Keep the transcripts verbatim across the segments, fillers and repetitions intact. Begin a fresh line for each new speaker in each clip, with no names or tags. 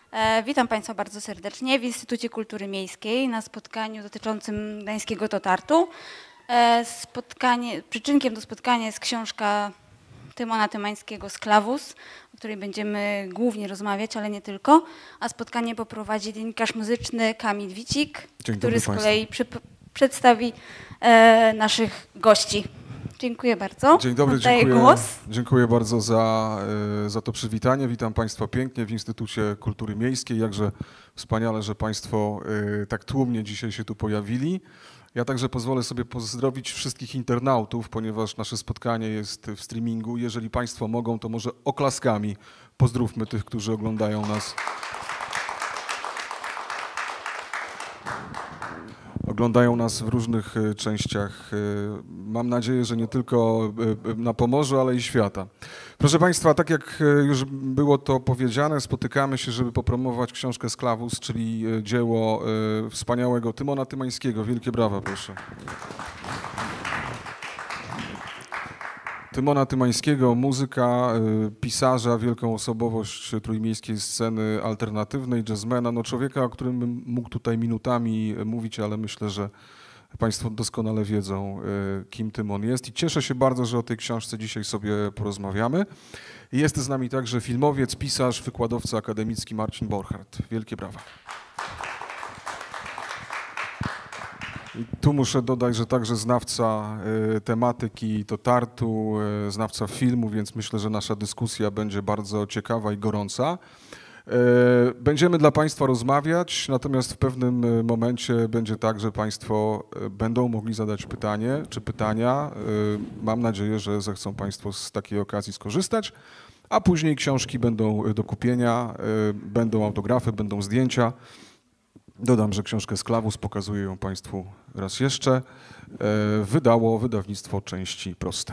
E, witam Państwa bardzo serdecznie w Instytucie Kultury Miejskiej na spotkaniu dotyczącym gdańskiego Totartu. E, spotkanie, przyczynkiem do spotkania jest książka Tymona Tymańskiego Sklawus, o której będziemy głównie rozmawiać, ale nie tylko. A spotkanie poprowadzi dziennikarz muzyczny Kamil Wicik,
Dzień
który z
dobry
kolei przy, przedstawi e, naszych gości. Dziękuję bardzo.
Dzień dobry,
Oddaję
dziękuję,
głos.
dziękuję bardzo za, za to przywitanie. Witam Państwa pięknie w Instytucie Kultury Miejskiej. Jakże wspaniale, że Państwo tak tłumnie dzisiaj się tu pojawili. Ja także pozwolę sobie pozdrowić wszystkich internautów, ponieważ nasze spotkanie jest w streamingu. Jeżeli Państwo mogą, to może oklaskami pozdrówmy tych, którzy oglądają nas. Oglądają nas w różnych częściach, mam nadzieję, że nie tylko na Pomorzu, ale i świata. Proszę Państwa, tak jak już było to powiedziane, spotykamy się, żeby popromować książkę Sklawus, czyli dzieło wspaniałego Tymona Tymańskiego. Wielkie brawa, proszę. Tymona Tymańskiego, muzyka, pisarza, wielką osobowość trójmiejskiej sceny alternatywnej, jazzmana, no człowieka, o którym bym mógł tutaj minutami mówić, ale myślę, że Państwo doskonale wiedzą, kim Tymon jest i cieszę się bardzo, że o tej książce dzisiaj sobie porozmawiamy. Jest z nami także filmowiec, pisarz, wykładowca akademicki Marcin Borchardt. Wielkie brawa. I tu muszę dodać, że także znawca y, tematyki Totartu, y, znawca filmu, więc myślę, że nasza dyskusja będzie bardzo ciekawa i gorąca. Y, będziemy dla Państwa rozmawiać, natomiast w pewnym momencie będzie tak, że Państwo będą mogli zadać pytanie czy pytania. Y, mam nadzieję, że zechcą Państwo z takiej okazji skorzystać, a później książki będą do kupienia, y, będą autografy, będą zdjęcia. Dodam, że książkę Sklawus, pokazuję ją Państwu raz jeszcze, wydało wydawnictwo Części Proste.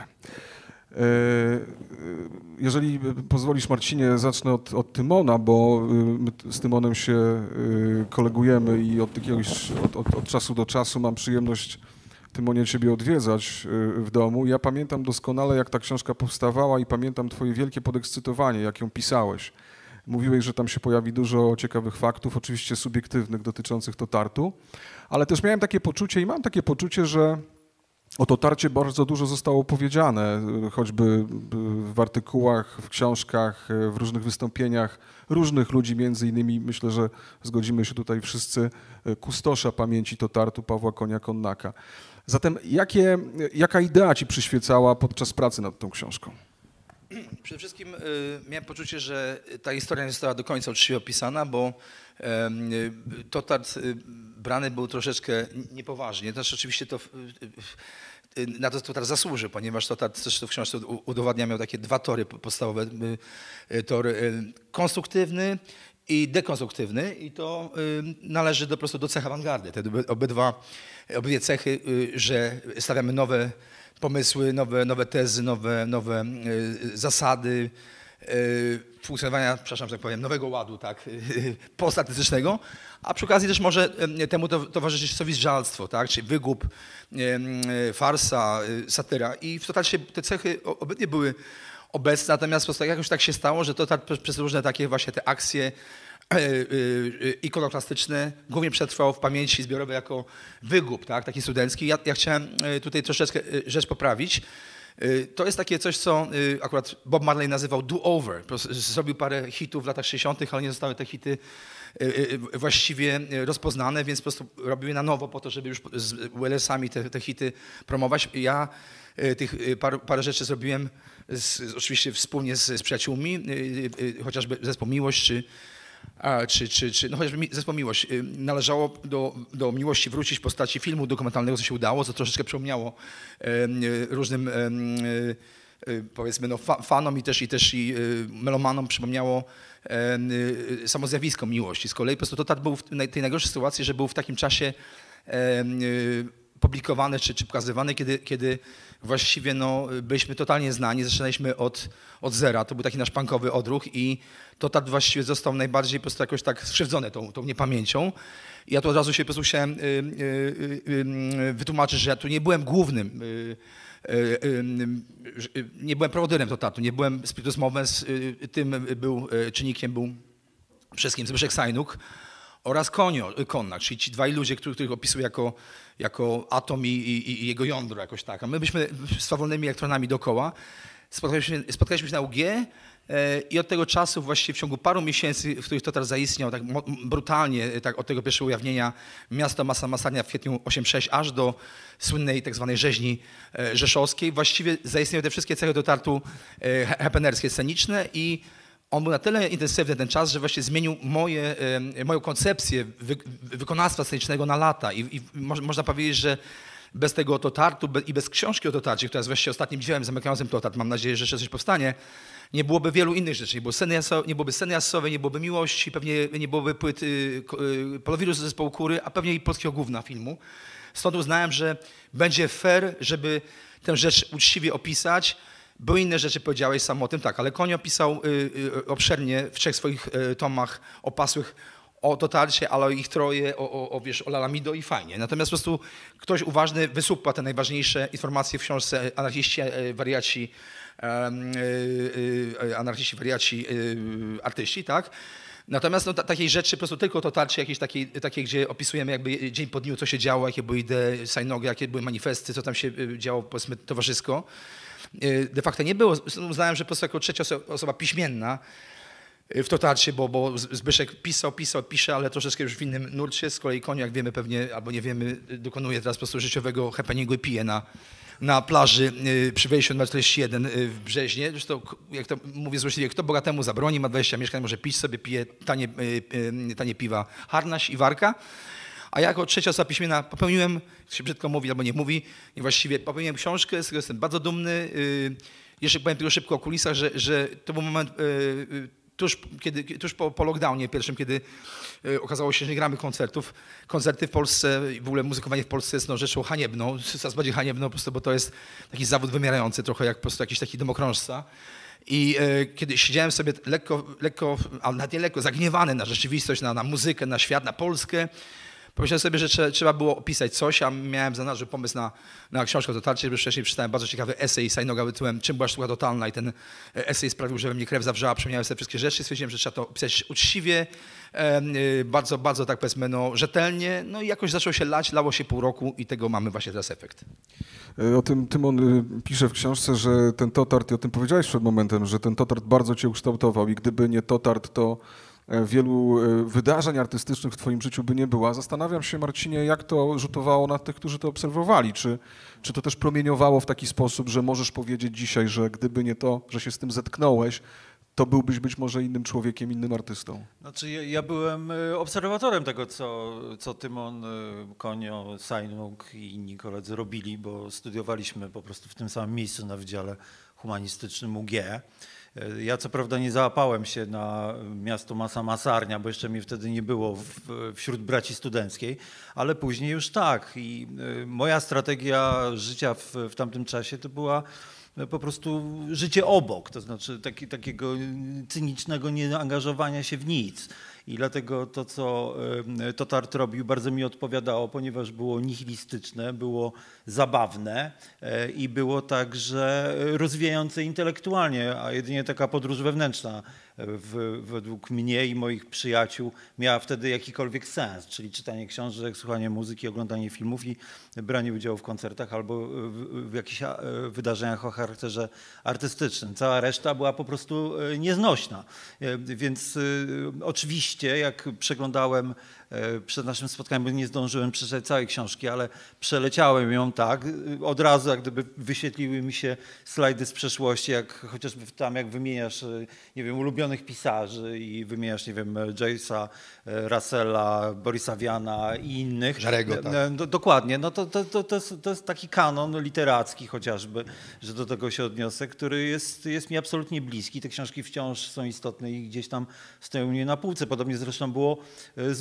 Jeżeli pozwolisz, Marcinie, zacznę od, od Tymona, bo my z Tymonem się kolegujemy i od, jakiegoś, od, od, od czasu do czasu mam przyjemność, Tymonie, Ciebie odwiedzać w domu. Ja pamiętam doskonale, jak ta książka powstawała i pamiętam Twoje wielkie podekscytowanie, jak ją pisałeś. Mówiłeś, że tam się pojawi dużo ciekawych faktów, oczywiście subiektywnych, dotyczących Totartu, ale też miałem takie poczucie i mam takie poczucie, że o Totarcie bardzo dużo zostało powiedziane, choćby w artykułach, w książkach, w różnych wystąpieniach różnych ludzi, między innymi, myślę, że zgodzimy się tutaj wszyscy, kustosza pamięci Totartu Pawła Konia-Konnaka. Zatem jakie, jaka idea Ci przyświecała podczas pracy nad tą książką?
Przede wszystkim y, miałem poczucie, że ta historia nie została do końca uczciwie opisana, bo y, Totart y, brany był troszeczkę niepoważnie. Znaczy, oczywiście to, y, y, na to Totart zasłuży, ponieważ Totart, zresztą w książce udowadnia, miał takie dwa tory podstawowe. Y, y, tor y, konstruktywny i dekonstruktywny i to y, należy do, po prostu do cech awangardy. Te obydwa, obydwie cechy, y, że stawiamy nowe pomysły, nowe, nowe tezy, nowe, nowe y, zasady y, funkcjonowania, przepraszam, że tak powiem, nowego ładu, tak, y, postatystycznego, a przy okazji też może y, temu to, towarzyszyć sowizżalstwo, tak, czyli wygłup, y, y, farsa, y, satyra i w Totarcie te cechy obydwie były obecne, natomiast po prostu jakoś tak się stało, że Totart przez różne takie właśnie te akcje ikonoklastyczne głównie przetrwał w pamięci zbiorowej jako wygłup, tak, taki studencki. Ja, ja chciałem tutaj troszeczkę rzecz poprawić. To jest takie coś, co akurat Bob Marley nazywał do-over. Zrobił parę hitów w latach sześćdziesiątych, ale nie zostały te hity właściwie rozpoznane, więc po prostu robił je na nowo po to, żeby już z Wailers-ami te, te hity promować. Ja tych par, parę rzeczy zrobiłem z, oczywiście wspólnie z, z przyjaciółmi, chociażby zespół Miłość czy A, czy, czy, czy, no chociażby zespół Miłość. Należało do, do Miłości wrócić w postaci filmu dokumentalnego, co się udało, co troszeczkę przypomniało e, różnym e, e, powiedzmy no, fa, fanom i też i, też i e, melomanom przypomniało e, e, samo zjawisko miłości. Z kolei po prostu Totart był w tej najgorszej sytuacji, że był w takim czasie e, e, publikowany czy, czy pokazywany, kiedy, kiedy właściwie no, byliśmy totalnie znani, zaczynaliśmy od, od zera, to był taki nasz punkowy odruch i Totart właściwie został najbardziej po prostu jakoś tak skrzywdzony tą, tą niepamięcią. I ja tu od razu się po prostu chciałem y, y, y, wytłumaczyć, że ja tu nie byłem głównym, y, y, y, nie byłem prowodyrem Totartu, nie byłem spiritus movens, y, tym był czynnikiem, był wszystkim, Zbyszek Sajnuk oraz Konio, Konnak, czyli ci dwaj ludzie, których, których opisuję jako, jako atom i, i, i jego jądro jakoś tak. A my byliśmy swawolnymi elektronami dookoła. Spotkaliśmy, spotkaliśmy się na U G e, i od tego czasu właściwie w ciągu paru miesięcy, w których Totar zaistniał tak brutalnie, tak od tego pierwszego ujawnienia miasta Masa Masarnia w kwietniu osiemdziesiątym szóstym aż do słynnej tak zwanej rzeźni e, rzeszowskiej, właściwie zaistniały te wszystkie cechy Totartu e, happenerskie, sceniczne i on był na tyle intensywny ten czas, że właśnie zmienił moje, e, moją koncepcję wy, wykonawstwa scenicznego na lata i, i mo, można powiedzieć, że bez tego Totartu i bez książki o Totarcie, która jest właściwie ostatnim dziełem zamykającym Totart, mam nadzieję, że jeszcze coś powstanie, nie byłoby wielu innych rzeczy. Nie, było sceny jasowe, nie byłoby sceny jasowej, nie byłoby Miłości, pewnie nie byłoby płyt y, y, Polowirus z zespołu Kury, a pewnie i polskiego gówna filmu. Stąd uznałem, że będzie fair, żeby tę rzecz uczciwie opisać. Były inne rzeczy, powiedziałeś sam o tym, tak, ale Konio opisał y, y, obszernie w trzech swoich y, tomach opasłych o Totarcie, ale o ich troje, o, o, o, wiesz, o Lalamido i fajnie. Natomiast po prostu ktoś uważny wysupła te najważniejsze informacje w książce Anarchiści, wariaci, um, y, y, anarchiści, wariaci, y, artyści, tak? Natomiast no, takiej rzeczy, po prostu tylko Totarcie, jakieś takiej, takie, gdzie opisujemy jakby dzień po dniu, co się działo, jakie były idee Sajnoga, jakie były manifesty, co tam się działo, powiedzmy, towarzysko. De facto nie było. Uznałem, że po prostu jako trzecia osoba piśmienna w Totarcie, bo, bo Zbyszek pisał, pisał, pisze, ale troszeczkę już w innym nurcie. Z kolei Konio, jak wiemy pewnie, albo nie wiemy, dokonuje teraz po prostu życiowego happeningu i pije na, na plaży przy wejściu numer czterdzieści jeden w Brzeźnie. Zresztą, jak to mówię złośliwie, kto bogatemu zabroni, ma dwadzieścia mieszkań, może pić sobie, pije tanie, tanie piwa Harnaś i Warka. A ja jako trzecia osoba piśmienna popełniłem, się brzydko mówi albo nie mówi, niewłaściwie popełniłem książkę, z której jestem bardzo dumny. Jeszcze powiem tylko szybko o kulisach, że, że to był moment tuż, kiedy, tuż po, po lockdownie pierwszym, kiedy okazało się, że nie gramy koncertów. Koncerty w Polsce, w ogóle muzykowanie w Polsce jest no, rzeczą haniebną, coraz bardziej haniebną, po prostu, bo to jest taki zawód wymierający, trochę jak po prostu jakiś taki domokrążca. I e, kiedy siedziałem sobie lekko, lekko, ale nawet nie lekko, zagniewany na rzeczywistość, na, na muzykę, na świat, na Polskę, pomyślałem sobie, że trzeba, trzeba było opisać coś, a miałem za nadrze pomysł na, na książkę o Totarcie, bo wcześniej przeczytałem bardzo ciekawy esej Sajnoga tytułem Czym była sztuka totalna i ten esej sprawił, że we mnie krew zawrzała, przypomniałem sobie wszystkie rzeczy, stwierdziłem, że trzeba to opisać uczciwie, e, bardzo, bardzo tak powiedzmy, no, rzetelnie, no i jakoś zaczęło się lać, lało się pół roku i tego mamy właśnie teraz efekt.
O tym Tymon pisze w książce, że ten Totart, i o tym powiedziałeś przed momentem, że ten Totart bardzo cię ukształtował i gdyby nie Totart, to wielu wydarzeń artystycznych w twoim życiu by nie było. Zastanawiam się, Marcinie, jak to rzutowało na tych, którzy to obserwowali. Czy, czy to też promieniowało w taki sposób, że możesz powiedzieć dzisiaj, że gdyby nie to, że się z tym zetknąłeś, to byłbyś być może innym człowiekiem, innym artystą?
Znaczy ja, ja byłem obserwatorem tego, co, co Tymon, Konio, Sajnuk i inni koledzy robili, bo studiowaliśmy po prostu w tym samym miejscu na Wydziale Humanistycznym U G. Ja co prawda nie załapałem się na miasto Masa Masarnia, bo jeszcze mnie wtedy nie było w, wśród braci studenckiej, ale później już tak. I moja strategia życia w, w tamtym czasie to była po prostu życie obok, to znaczy taki, takiego cynicznego nieangażowania się w nic. I dlatego to, co Totart robił, bardzo mi odpowiadało, ponieważ było nihilistyczne, było zabawne i było także rozwijające intelektualnie, a jedynie taka podróż wewnętrzna w, według mnie i moich przyjaciół miała wtedy jakikolwiek sens, czyli czytanie książek, słuchanie muzyki, oglądanie filmów i branie udziału w koncertach albo w, w jakichś wydarzeniach o charakterze artystycznym. Cała reszta była po prostu nieznośna. Więc oczywiście, jak przeglądałem przed naszym spotkaniem, bo nie zdążyłem przeczytać całej książki, ale przeleciałem ją tak, od razu jak gdyby wyświetliły mi się slajdy z przeszłości, jak chociażby tam, jak wymieniasz, nie wiem, ulubionych pisarzy i wymieniasz, nie wiem, Joyce'a, Russella, Borisa Viana i innych.
Żarego, tak.
Do, dokładnie, no to, to, to, to, jest, to jest taki kanon literacki chociażby, że do tego się odniosę, który jest, jest mi absolutnie bliski. Te książki wciąż są istotne i gdzieś tam stoją mnie na półce. Podobnie zresztą było z muzyką.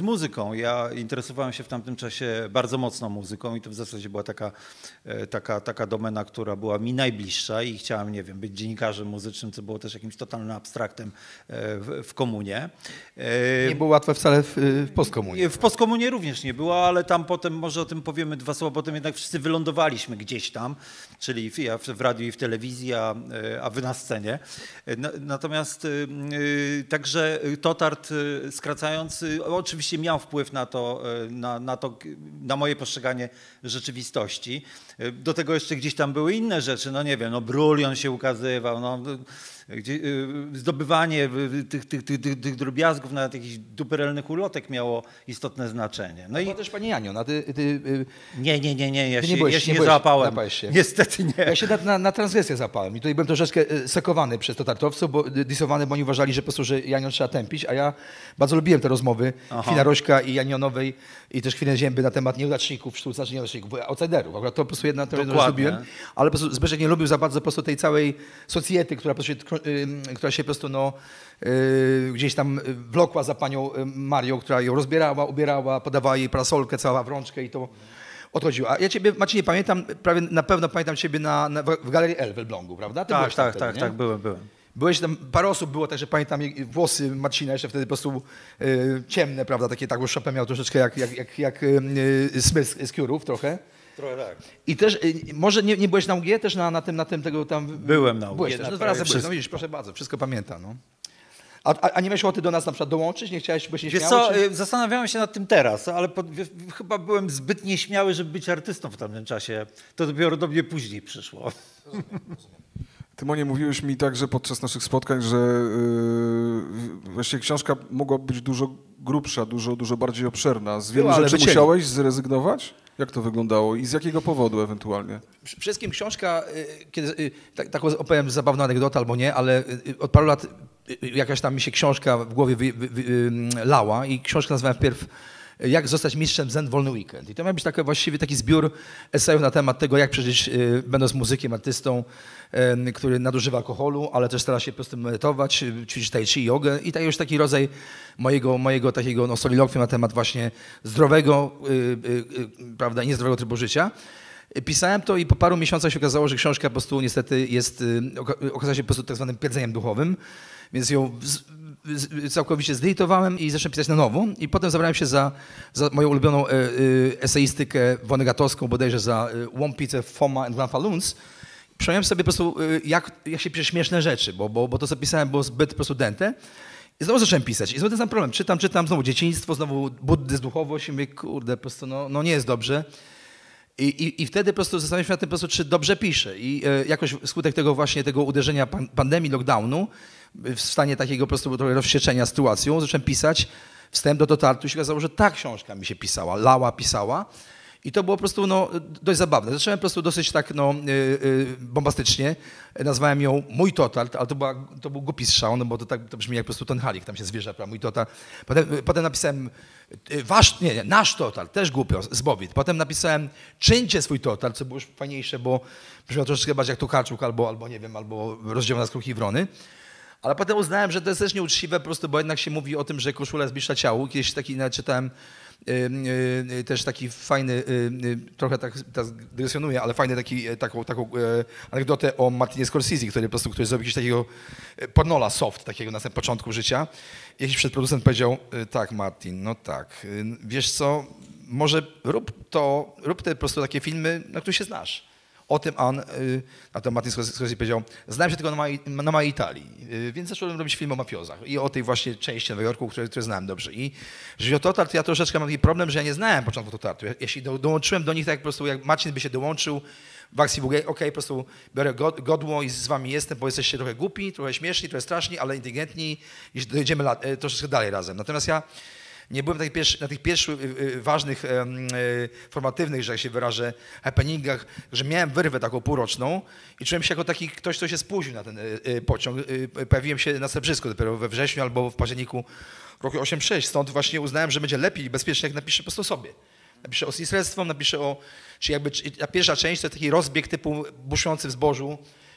muzyką. Ja interesowałem się w tamtym czasie bardzo mocno muzyką i to w zasadzie była taka, taka, taka domena, która była mi najbliższa i chciałem, nie wiem, być dziennikarzem muzycznym, co było też jakimś totalnym abstraktem w, w komunie.
Nie było łatwe wcale w, w postkomunie.
W postkomunie również nie było, ale tam potem, może o tym powiemy dwa słowa, potem jednak wszyscy wylądowaliśmy gdzieś tam, czyli ja w radiu i w telewizji, a, a wy na scenie. Natomiast także Totart, skracając, oczywiście miał wpływ na to, na, na to, na moje postrzeganie rzeczywistości. Do tego jeszcze gdzieś tam były inne rzeczy, no nie wiem, no Brulion się ukazywał, no, gdzie, zdobywanie tych, tych, tych, tych, tych drobiazgów, nawet jakichś duperelnych ulotek miało istotne znaczenie. No
i
i
też pani Janio, a ty, ty,
nie, nie, nie, nie, ja
ty
się
nie, byłeś,
ja się
nie,
nie
byłeś,
załapałem.
Się.
Niestety nie.
Ja się na, na, na transgresję zapałem i tutaj byłem troszeczkę sekowany przez totartowców, bo disowany, bo oni uważali, że po prostu, że Janio trzeba tępić, a ja bardzo lubiłem te rozmowy Chwila Rośka i Janionowej i też Chwilę Zięby na temat nieudaczników w sztuce, znaczy nieudaczników, outsiderów. Akurat to po prostu jedna to lubiłem, ale po prostu Zbyszek nie lubił za bardzo po prostu tej całej socjety, która po prostu, która się po prostu no, yy, gdzieś tam wlokła za panią Marią, która ją rozbierała, ubierała, podawała jej parasolkę, cała w rączkę i to odchodziło. A ja ciebie, Maciej, nie pamiętam, prawie na pewno pamiętam ciebie na, na, w Galerii L w Elblągu, prawda? Ty
tak, tak,
wtedy,
tak, tak, byłem, byłem.
Byłeś tam, parę osób było, także pamiętam włosy Marcina jeszcze wtedy po prostu yy, ciemne, prawda, takie tak, bo Chopin miał troszeczkę jak, jak, jak, jak yy, Smith z Curów trochę.
Trochę tak.
I też, y, może nie, nie byłeś na U G też na, na tym, na tym tego tam...
Byłem na U G.
Byłeś też, no dwa razy byłeś, no widzisz, proszę bardzo, wszystko pamiętam, no. A, a, a nie miałeś ochoty do nas na przykład dołączyć? Nie chciałeś, byś nie
Wiesz
śmiały,
co,
czy...
zastanawiałem się nad tym teraz, ale pod, chyba byłem zbyt nieśmiały, żeby być artystą w tamtym czasie. To dopiero do mnie później przyszło.
Tymonie, mówiłeś mi także podczas naszych spotkań, że yy, właściwie książka mogła być dużo grubsza, dużo, dużo bardziej obszerna. Z wielu
Była, ale
rzeczy
wycięli.
musiałeś zrezygnować? Jak to wyglądało i z jakiego powodu ewentualnie?
Przede wszystkim książka, y, kiedy, y, tak, taką opowiem zabawną anegdotę albo nie, ale y, od paru lat y, jakaś tam mi się książka w głowie wy, wy, wy, y, lała i książkę nazwałem wpierw Jak zostać mistrzem zen w wolny weekend. I to miał być taka, właściwie taki zbiór esejów na temat tego, jak przeżyć, y, będąc muzykiem, artystą, y, który nadużywa alkoholu, ale też stara się po prostu medytować, y, ćwiczyć tai chi, jogę. I to już taki rodzaj mojego, mojego takiego no, soliloquium na temat właśnie zdrowego, y, y, y, prawda, niezdrowego trybu życia. Pisałem to i po paru miesiącach się okazało, że książka po prostu niestety jest, okazała się po prostu tak zwanym pierdzeniem duchowym, więc ją z, z, całkowicie zdeitowałem i zacząłem pisać na nowo. I potem zabrałem się za, za moją ulubioną e, e, eseistykę wonegatowską, bodajże za Łompice, Foma and Lamfaloons. Przypomniałem sobie po prostu, jak, jak się pisze śmieszne rzeczy, bo, bo, bo to, co pisałem, było zbyt po prostu dęte. I znowu zacząłem pisać. I znowu ten sam problem. Czytam, czytam, znowu dzieciństwo, znowu buddyzm, duchowość i mówię, kurde, po prostu no, no nie jest dobrze. I, i, I wtedy po prostu zastanawiam się nad tym, po prostu, czy dobrze piszę. I e, jakoś wskutek tego właśnie tego uderzenia pan, pandemii, lockdownu, w stanie takiego po prostu trochę rozwścieczenia sytuacją, zacząłem pisać wstęp do Totartu i się okazało, że ta książka mi się pisała, lała, pisała. I to było po prostu no, dość zabawne. Zacząłem po prostu dosyć tak no, yy, yy, bombastycznie. Nazwałem ją Mój Totart, ale to, była, to był głupi strzał, no bo to, tak, to brzmi jak po prostu ten Halik, tam się zwierza, prawda, Mój Totart. Potem, potem napisałem yy, wasz, nie, nie, Nasz Totart, też głupio, z Bobit. Potem napisałem Czyńcie swój Totart, co było już fajniejsze, bo brzmiało troszeczkę bardziej jak Tokarczuk albo, albo nie wiem, albo Rozdzielona z Kruki i Wrony. Ale potem uznałem, że to jest też nieuczciwe po prostu, bo jednak się mówi o tym, że koszula zbliża ciału. Kiedyś taki nawet czytałem Yy, yy, też taki fajny, yy, trochę tak, tak dygresjonuję, ale fajny taki, taką, taką yy, anegdotę o Martinie Scorsese, który po prostu który zrobił jakiegoś takiego pornola soft, takiego na samym początku życia. Jakiś przedproducent powiedział, yy, tak Martin, no tak, yy, wiesz co, może rób to, rób te po prostu takie filmy, na których się znasz. O tym on, yy, a to Martin Scorsese powiedział, znałem się tylko na małej, na małej Italii, yy, więc zacząłem robić film o mafiozach i o tej właśnie części Nowego Jorku, które, które znałem dobrze. I jeżeli o Totart, ja troszeczkę mam taki problem, że ja nie znałem początku Totartu. Ja, ja się do, dołączyłem do nich tak po prostu, jak Marcin by się dołączył w akcji W G, okej, okay, po prostu biorę godło i z wami jestem, bo jesteście trochę głupi, trochę śmieszni, trochę straszni, ale inteligentni i dojedziemy lat, yy, troszeczkę dalej razem. Natomiast ja nie byłem na tych, pierwszy, na tych pierwszych y, y, ważnych, y, y, formatywnych, że jak się wyrażę, happeningach, że miałem wyrwę taką półroczną i czułem się jako taki ktoś, kto się spóźnił na ten y, y, pociąg. Y, y, pojawiłem się na Srebrzysku dopiero we wrześniu albo w październiku roku osiemdziesiątego szóstego. Stąd właśnie uznałem, że będzie lepiej i bezpiecznie, jak napiszę po prostu sobie. Napiszę o snislerstwem, napiszę o... Czy jakby czy ta pierwsza część to taki rozbieg typu buszujący w zbożu,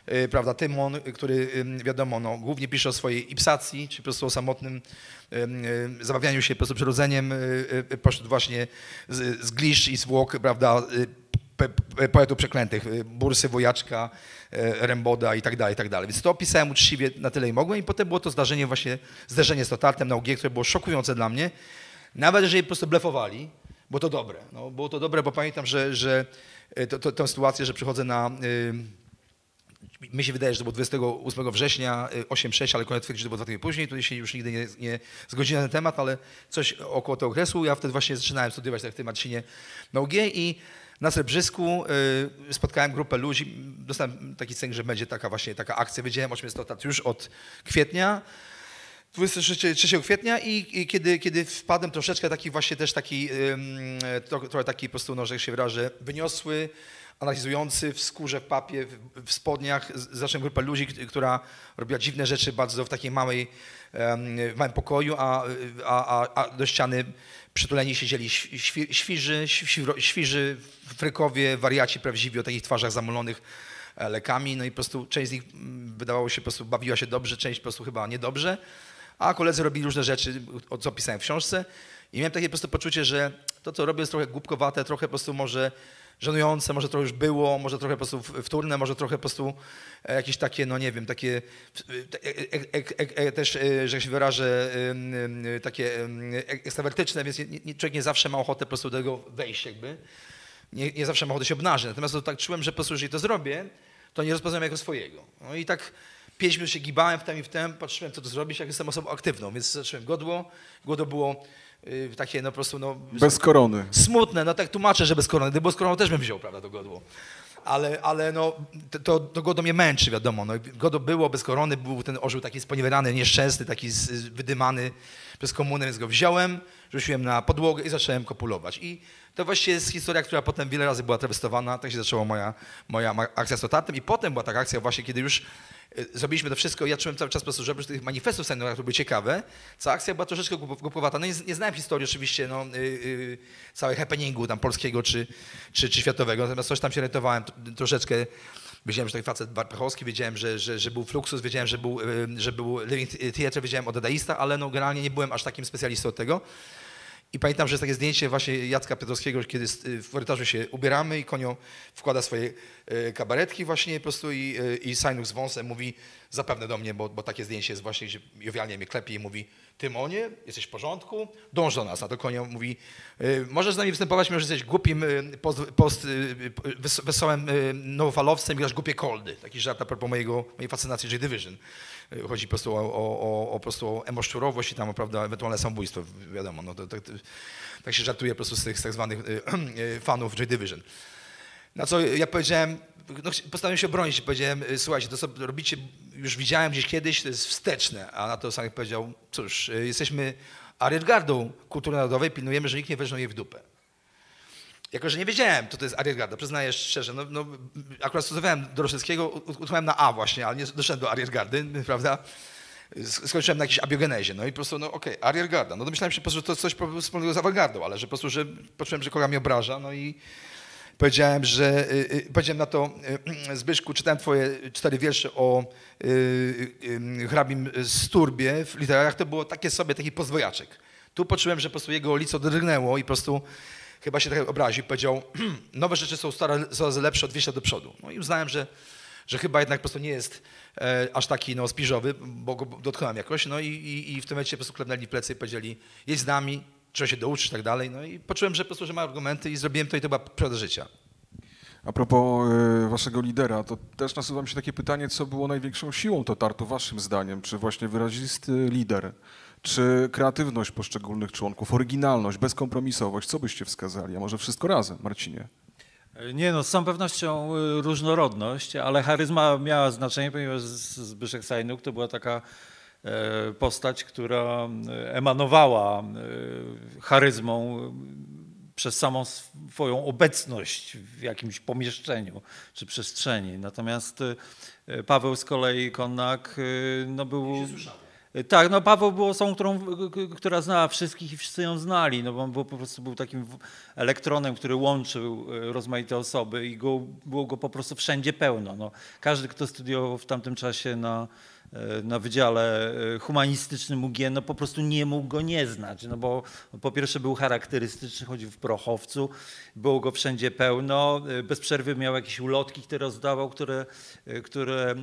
prawda, Tymon, który wiadomo, no, głównie pisze o swojej ipsacji, czy po prostu o samotnym zabawianiu się po prostu przyrodzeniem, poszedł właśnie z, z Glisz i zwłok, prawda, poetów przeklętych, Bursy, Wojaczka, Remboda i tak dalej, i tak dalej. Więc to opisałem uczciwie na tyle i mogłem i potem było to zdarzenie właśnie, zderzenie z Totartem na U G, które było szokujące dla mnie. Nawet jeżeli po prostu blefowali, było to dobre. No, było to dobre, bo pamiętam, że, że to, to, tę sytuację, że przychodzę na... Yy, mi się wydaje, że to było dwudziestego ósmego września, osiem sześć, ale koniec twierdzi, że to było dwa tygodnie później. Tutaj się już nigdy nie, nie zgodziłem na ten temat, ale coś około tego okresu. Ja wtedy właśnie zaczynałem studiować tak w tym Marcinie na U G i na Srebrzysku yy, spotkałem grupę ludzi. Dostałem taki cynk, że będzie taka właśnie taka akcja. Wiedziałem, o czym jest to już od kwietnia. dwudziestego trzeciego kwietnia i, i kiedy, kiedy wpadłem troszeczkę taki właśnie też taki, trochę, trochę taki po prostu, no, że się wyrażę, wyniosły, analizujący w skórze, w papie, w, w spodniach, zacząłem grupę ludzi, która robiła dziwne rzeczy bardzo w takiej małej, w małym pokoju, a, a, a do ściany przytuleni siedzieli świ, świży, świ, świży, frykowie, wariaci prawdziwi o takich twarzach zamolonych lekami, no i po prostu część z nich wydawało się, po prostu bawiła się dobrze, część po prostu chyba niedobrze, a koledzy robili różne rzeczy, o co pisałem w książce i miałem takie po prostu poczucie, że to, co robię, jest trochę głupkowate, trochę po prostu może żenujące, może trochę już było, może trochę po prostu wtórne, może trochę po prostu jakieś takie, no nie wiem, takie też, że się wyrażę, takie ekstrawertyczne, więc człowiek nie zawsze ma ochotę po prostu do tego wejść jakby. Nie, nie zawsze ma ochotę się obnażyć. Natomiast to tak czułem, że po prostu, jeżeli to zrobię, to nie rozpoznam jako swojego. No i tak pięć minut się gibałem w tem i w tem, patrzyłem, co to zrobić, jak jestem osobą aktywną, więc zacząłem godło. Godło było y, takie, no po prostu, no...
Bez korony.
Smutne, no tak tłumaczę, że bez korony. Gdyby było z koroną, też bym wziął, prawda, to godło. Ale, ale no, to, to godło mnie męczy, wiadomo. No, godło było bez korony, był ten orzeł taki sponiewierany, nieszczęsny, taki z, wydymany przez komunę, więc go wziąłem, rzuciłem na podłogę i zacząłem kopulować. I to właściwie jest historia, która potem wiele razy była trawestowana. Tak się zaczęła moja, moja akcja z Totartem i potem była taka akcja właśnie, kiedy już zrobiliśmy to wszystko. Ja czułem cały czas po prostu, że oprócz tych manifestów sejmowych, które były ciekawe, cała akcja była troszeczkę głupkowata. No nie, nie znałem historii oczywiście no, yy, yy, całego happeningu tam polskiego czy, czy, czy światowego, natomiast coś tam się orientowałem troszeczkę. Wiedziałem, że taki facet Warpechowski, wiedziałem, że, że, że był Fluxus, wiedziałem, że był, yy, że był Living Theatre, wiedziałem o Dadaista, ale no, generalnie nie byłem aż takim specjalistą od tego. I pamiętam, że jest takie zdjęcie właśnie Jacka Piotrowskiego, kiedy w korytarzu się ubieramy i Konio wkłada swoje kabaretki właśnie po prostu i, i Sajnuk z wąsem mówi zapewne do mnie, bo, bo takie zdjęcie jest właśnie, gdzie jowialnie mnie klepie i mówi Tymonie, jesteś w porządku, dąż do nas. A to Konio mówi, możesz z nami występować, mimo że jesteś głupim post, post, wesołym nowofalowcem i grasz głupie koldy. Taki żart a propos mojego, mojej fascynacji Joy Division. Chodzi po prostu o, o, o, o, po prostu o emoszczurowość i tam prawda, ewentualne samobójstwo, wiadomo. No, to, to, to, tak się żartuje po prostu z tych z tak zwanych fanów Joy Division. Na co ja powiedziałem, no, postanowiłem się obronić i powiedziałem, słuchajcie, to co robicie, już widziałem gdzieś kiedyś, to jest wsteczne. A na to Sanek powiedział, cóż, jesteśmy ariergardą kultury narodowej, pilnujemy, że nikt nie weźmie jej w dupę. Jako, że nie wiedziałem, to to jest ariergarda, przyznaję szczerze, no, no, akurat studiowałem Doroszewskiego, utknąłem na A właśnie, ale nie doszedłem do ariergardy, prawda? Skończyłem na jakiejś abiogenezie, no i po prostu, no okej, okay, ariergarda. No domyślałem się po prostu, że to coś wspólnego z awangardą, ale że po prostu, że poczułem, że kolega mnie obraża, no i powiedziałem, że, y, powiedziałem na to, y, Zbyszku, czytałem twoje cztery wiersze o y, y, hrabim Sturbie w literariach, to było takie sobie, taki pozwojaczek. Tu poczułem, że po prostu jego lico drgnęło i po prostu chyba się trochę obraził, powiedział, nowe rzeczy są stare, coraz lepsze od dwieście lat do przodu. No i uznałem, że, że chyba jednak po prostu nie jest e, aż taki no, spiżowy, bo go dotknąłem jakoś. No i, i, i w tym momencie po prostu klepnęli plecy i powiedzieli, jedź z nami, trzeba się douczyć i tak dalej. No i poczułem, że po prostu, że ma argumenty i zrobiłem to i to była przygoda życia.
A propos y, waszego lidera, to też nasuwa mi się takie pytanie, co było największą siłą Totartu waszym zdaniem? Czy właśnie wyrazisty lider? Czy kreatywność poszczególnych członków, oryginalność, bezkompromisowość? Co byście wskazali? A może wszystko razem, Marcinie?
Nie no, z całą pewnością różnorodność, ale charyzma miała znaczenie, ponieważ Zbyszek Sajnuk to była taka postać, która emanowała charyzmą przez samą swoją obecność w jakimś pomieszczeniu czy przestrzeni. Natomiast Paweł z kolei Konnak no, był Tak, no Paweł był osobą, którą, która znała wszystkich i wszyscy ją znali, no bo on był, po prostu był takim elektronem, który łączył rozmaite osoby i go, było go po prostu wszędzie pełno. No, każdy, kto studiował w tamtym czasie na, na Wydziale Humanistycznym U G, no po prostu nie mógł go nie znać, no bo po pierwsze był charakterystyczny, chodził w prochowcu, było go wszędzie pełno, bez przerwy miał jakieś ulotki, które rozdawał, które, które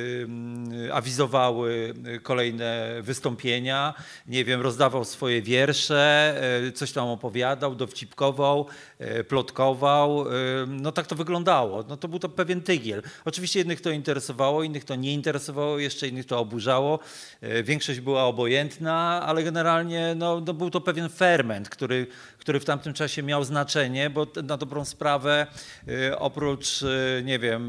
awizowały kolejne wystąpienia, nie wiem, rozdawał swoje wiersze, coś tam opowiadał, dowcipkował, plotkował, no tak to wyglądało, no to był to pewien tygiel. Oczywiście jednych to interesowało, innych to nie interesowało, jeszcze innych to oburzało, większość była obojętna, ale generalnie no, no był to pewien ferment, który, który w tamtym czasie miał znaczenie, bo na dobrą sprawę oprócz, nie wiem,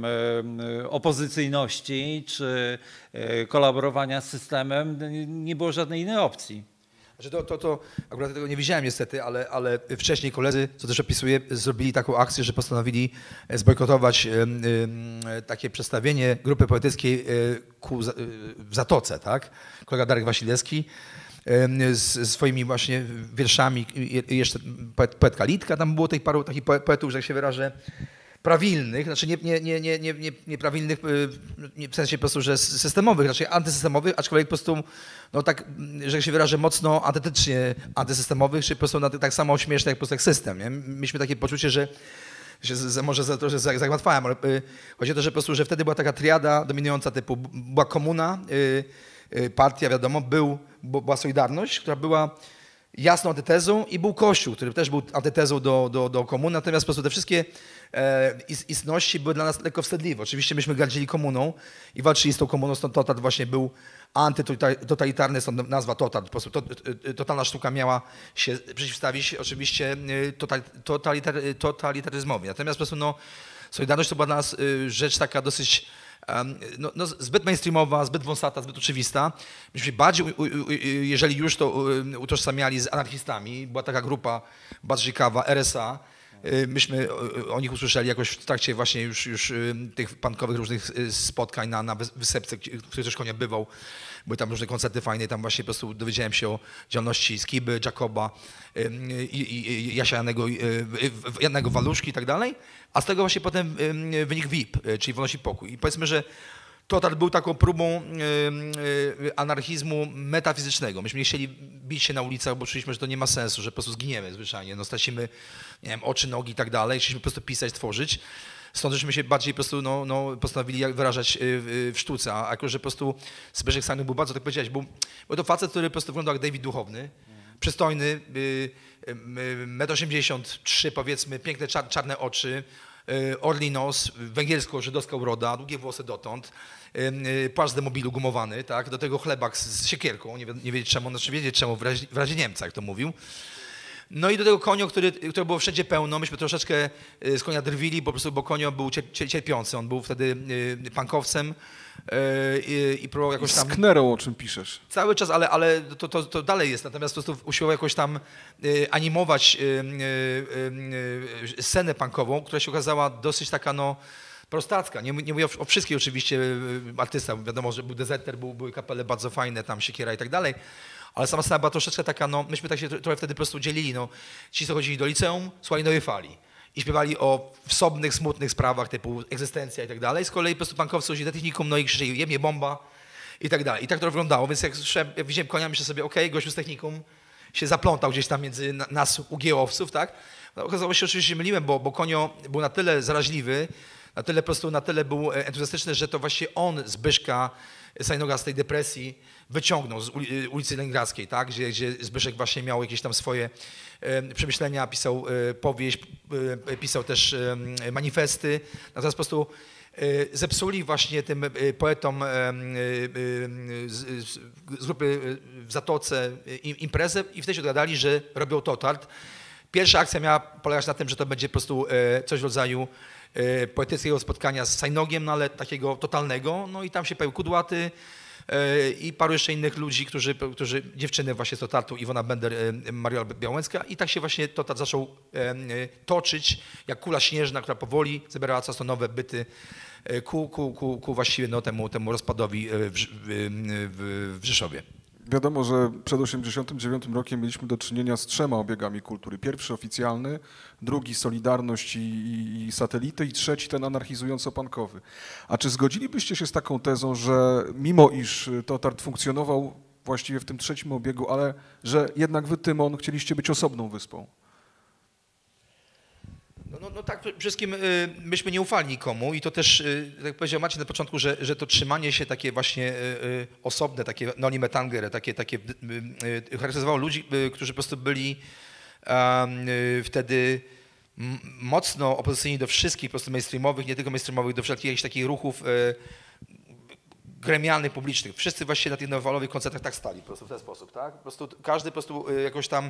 opozycyjności czy kolaborowania z systemem nie było żadnej innej opcji.
Znaczy to, to, to akurat tego nie widziałem niestety, ale, ale wcześniej koledzy, co też opisuję, zrobili taką akcję, że postanowili zbojkotować y, y, takie przedstawienie grupy poetyckiej y, ku, y, w Zatoce, tak? Kolega Darek Wasilewski y, z swoimi właśnie wierszami, y, jeszcze poet, poetka Litka, tam było tych paru takich poetów, że jak się wyrażę, prawilnych, znaczy nie, nie, nie, nie, nie, nie prawilnych nie w sensie po prostu, że systemowych, raczej antysystemowych, aczkolwiek po prostu, no tak, że się wyrażę, mocno antytetycznie antysystemowych, czy po prostu tak samo śmieszne jak po prostu jak system. Nie? Mieliśmy takie poczucie, że się z, może za to, że zagmatwałem, ale y, chodzi o to, że po prostu, że wtedy była taka triada dominująca typu, była komuna, y, y, partia, wiadomo, był, była Solidarność, która była jasną antytezą i był Kościół, który też był antytezą do, do, do komuny, natomiast po prostu te wszystkie e, istności były dla nas lekko wstydliwe. Oczywiście myśmy gardzili komuną i walczyli z tą komuną, stąd Totat właśnie był antytotalitarny, stąd nazwa Totat. Po prostu to, totalna sztuka miała się przeciwstawić oczywiście totalitar, totalitaryzmowi. Natomiast po prostu no, Solidarność to była dla nas rzecz taka dosyć No, no, zbyt mainstreamowa, zbyt wąsata, zbyt oczywista. Myśmy bardziej, u, u, jeżeli już to utożsamiali z anarchistami, była taka grupa bardzo ciekawa, R S A. Myśmy o nich usłyszeli jakoś w trakcie właśnie już, już tych punkowych różnych spotkań na, na Wysepce, w których też Konia bywał. Były tam różne koncerty fajne, tam właśnie po prostu dowiedziałem się o działalności Skiby, Jacoba, i, i, Jasia Janego, Janego Waluszki i tak dalej. A z tego właśnie potem wynik V I P, czyli Wolność i Pokój. I powiedzmy, że Total był taką próbą anarchizmu metafizycznego. Myśmy nie chcieli bić się na ulicach, bo czuliśmy, że to nie ma sensu, że po prostu zginiemy zwyczajnie, no stracimy, nie wiem, oczy, nogi i tak dalej. Chcieliśmy po prostu pisać, tworzyć. Stąd żeśmy się bardziej po prostu no, no, postanowili wyrażać w sztuce, a jako, że po prostu Zbyszek Sajnuk był bardzo, tak powiedziałeś, był, był to facet, który po prostu wyglądał jak David Duchowny, przystojny, metr osiemdziesiąt trzy powiedzmy, piękne czarne oczy, orli nos, węgiersko-żydowska uroda, długie włosy dotąd, płaszcz z demobilu gumowany, tak? Do tego chlebak z siekierką, nie, nie wiedzieć czemu, znaczy wiedzieć czemu, w razie, w razie Niemca, jak to mówił. No i do tego Konio, który, który było wszędzie pełno, myśmy troszeczkę z Konia drwili, po prostu, bo Konio był cierpiący, on był wtedy punkowcem i, i próbował jakoś tam...
Z Knerą, o czym piszesz.
Cały czas, ale, ale to, to, to dalej jest, natomiast po prostu usiłował jakoś tam animować scenę punkową, która się okazała dosyć taka, no, prostacka. Nie, nie mówię o, o wszystkich oczywiście artystach, wiadomo, że był Deserter, był, były kapele bardzo fajne, tam Siekiera i tak dalej. Ale sama scena była troszeczkę taka, no, myśmy tak się trochę wtedy po prostu dzielili, no, ci, co chodzili do liceum, słuchali Nowej Fali i śpiewali o wsobnych, smutnych sprawach typu egzystencja i tak dalej. Z kolei po prostu punkowcy chodzili do technikum, no i krzyczeli, jebnie bomba i tak dalej. I tak to wyglądało, więc jak, słyszałem, jak widziałem Konia, myślę sobie, okej, okay, gościu z technikum się zaplątał gdzieś tam między nas, ugiełowców, tak? No, okazało się, oczywiście się myliłem, bo, bo Konio był na tyle zaraźliwy, na tyle po prostu, na tyle był entuzjastyczny, że to właśnie on Zbyszka Sajnoga z tej depresji wyciągnął z ulicy Leningradzkiej, tak? gdzie, gdzie Zbyszek właśnie miał jakieś tam swoje e, przemyślenia, pisał e, powieść, e, pisał też e, manifesty, natomiast po prostu e, zepsuli właśnie tym poetom e, e, z, z grupy w Zatoce imprezę i wtedy się dogadali, że robią Totart. Pierwsza akcja miała polegać na tym, że to będzie po prostu e, coś w rodzaju e, poetyckiego spotkania z Sajnogiem, no ale takiego totalnego, no i tam się pojawił Kudłaty, i paru jeszcze innych ludzi, którzy, którzy dziewczyny właśnie z Totartu, Iwona Bender, Mariola Białęcka i tak się właśnie Totat zaczął toczyć jak kula śnieżna, która powoli zabierała coraz to nowe byty ku, ku, ku, ku właściwie no, temu, temu rozpadowi w, w, w Rzeszowie.
Wiadomo, że przed osiemdziesiątym dziewiątym rokiem mieliśmy do czynienia z trzema obiegami kultury. Pierwszy oficjalny, drugi Solidarność i, i, i Satelity i trzeci ten anarchizująco-punkowy. A czy zgodzilibyście się z taką tezą, że mimo iż Totart funkcjonował właściwie w tym trzecim obiegu, ale że jednak wy, Tymon, chcieliście być osobną wyspą?
No, no, no tak, przede wszystkim y, myśmy nie ufali nikomu i to też, y, tak jak powiedział Maciej na początku, że, że to trzymanie się takie właśnie y, y, osobne, takie noli me tangere, takie, takie y, y, charakteryzowało ludzi, y, którzy po prostu byli um, y, wtedy m, mocno opozycyjni do wszystkich po prostu mainstreamowych, nie tylko mainstreamowych, do wszelkich jakichś takich ruchów y, gremialnych, publicznych. Wszyscy właściwie na tych nowalowych koncertach tak stali po prostu w ten sposób, tak? Po prostu każdy po prostu y, jakoś tam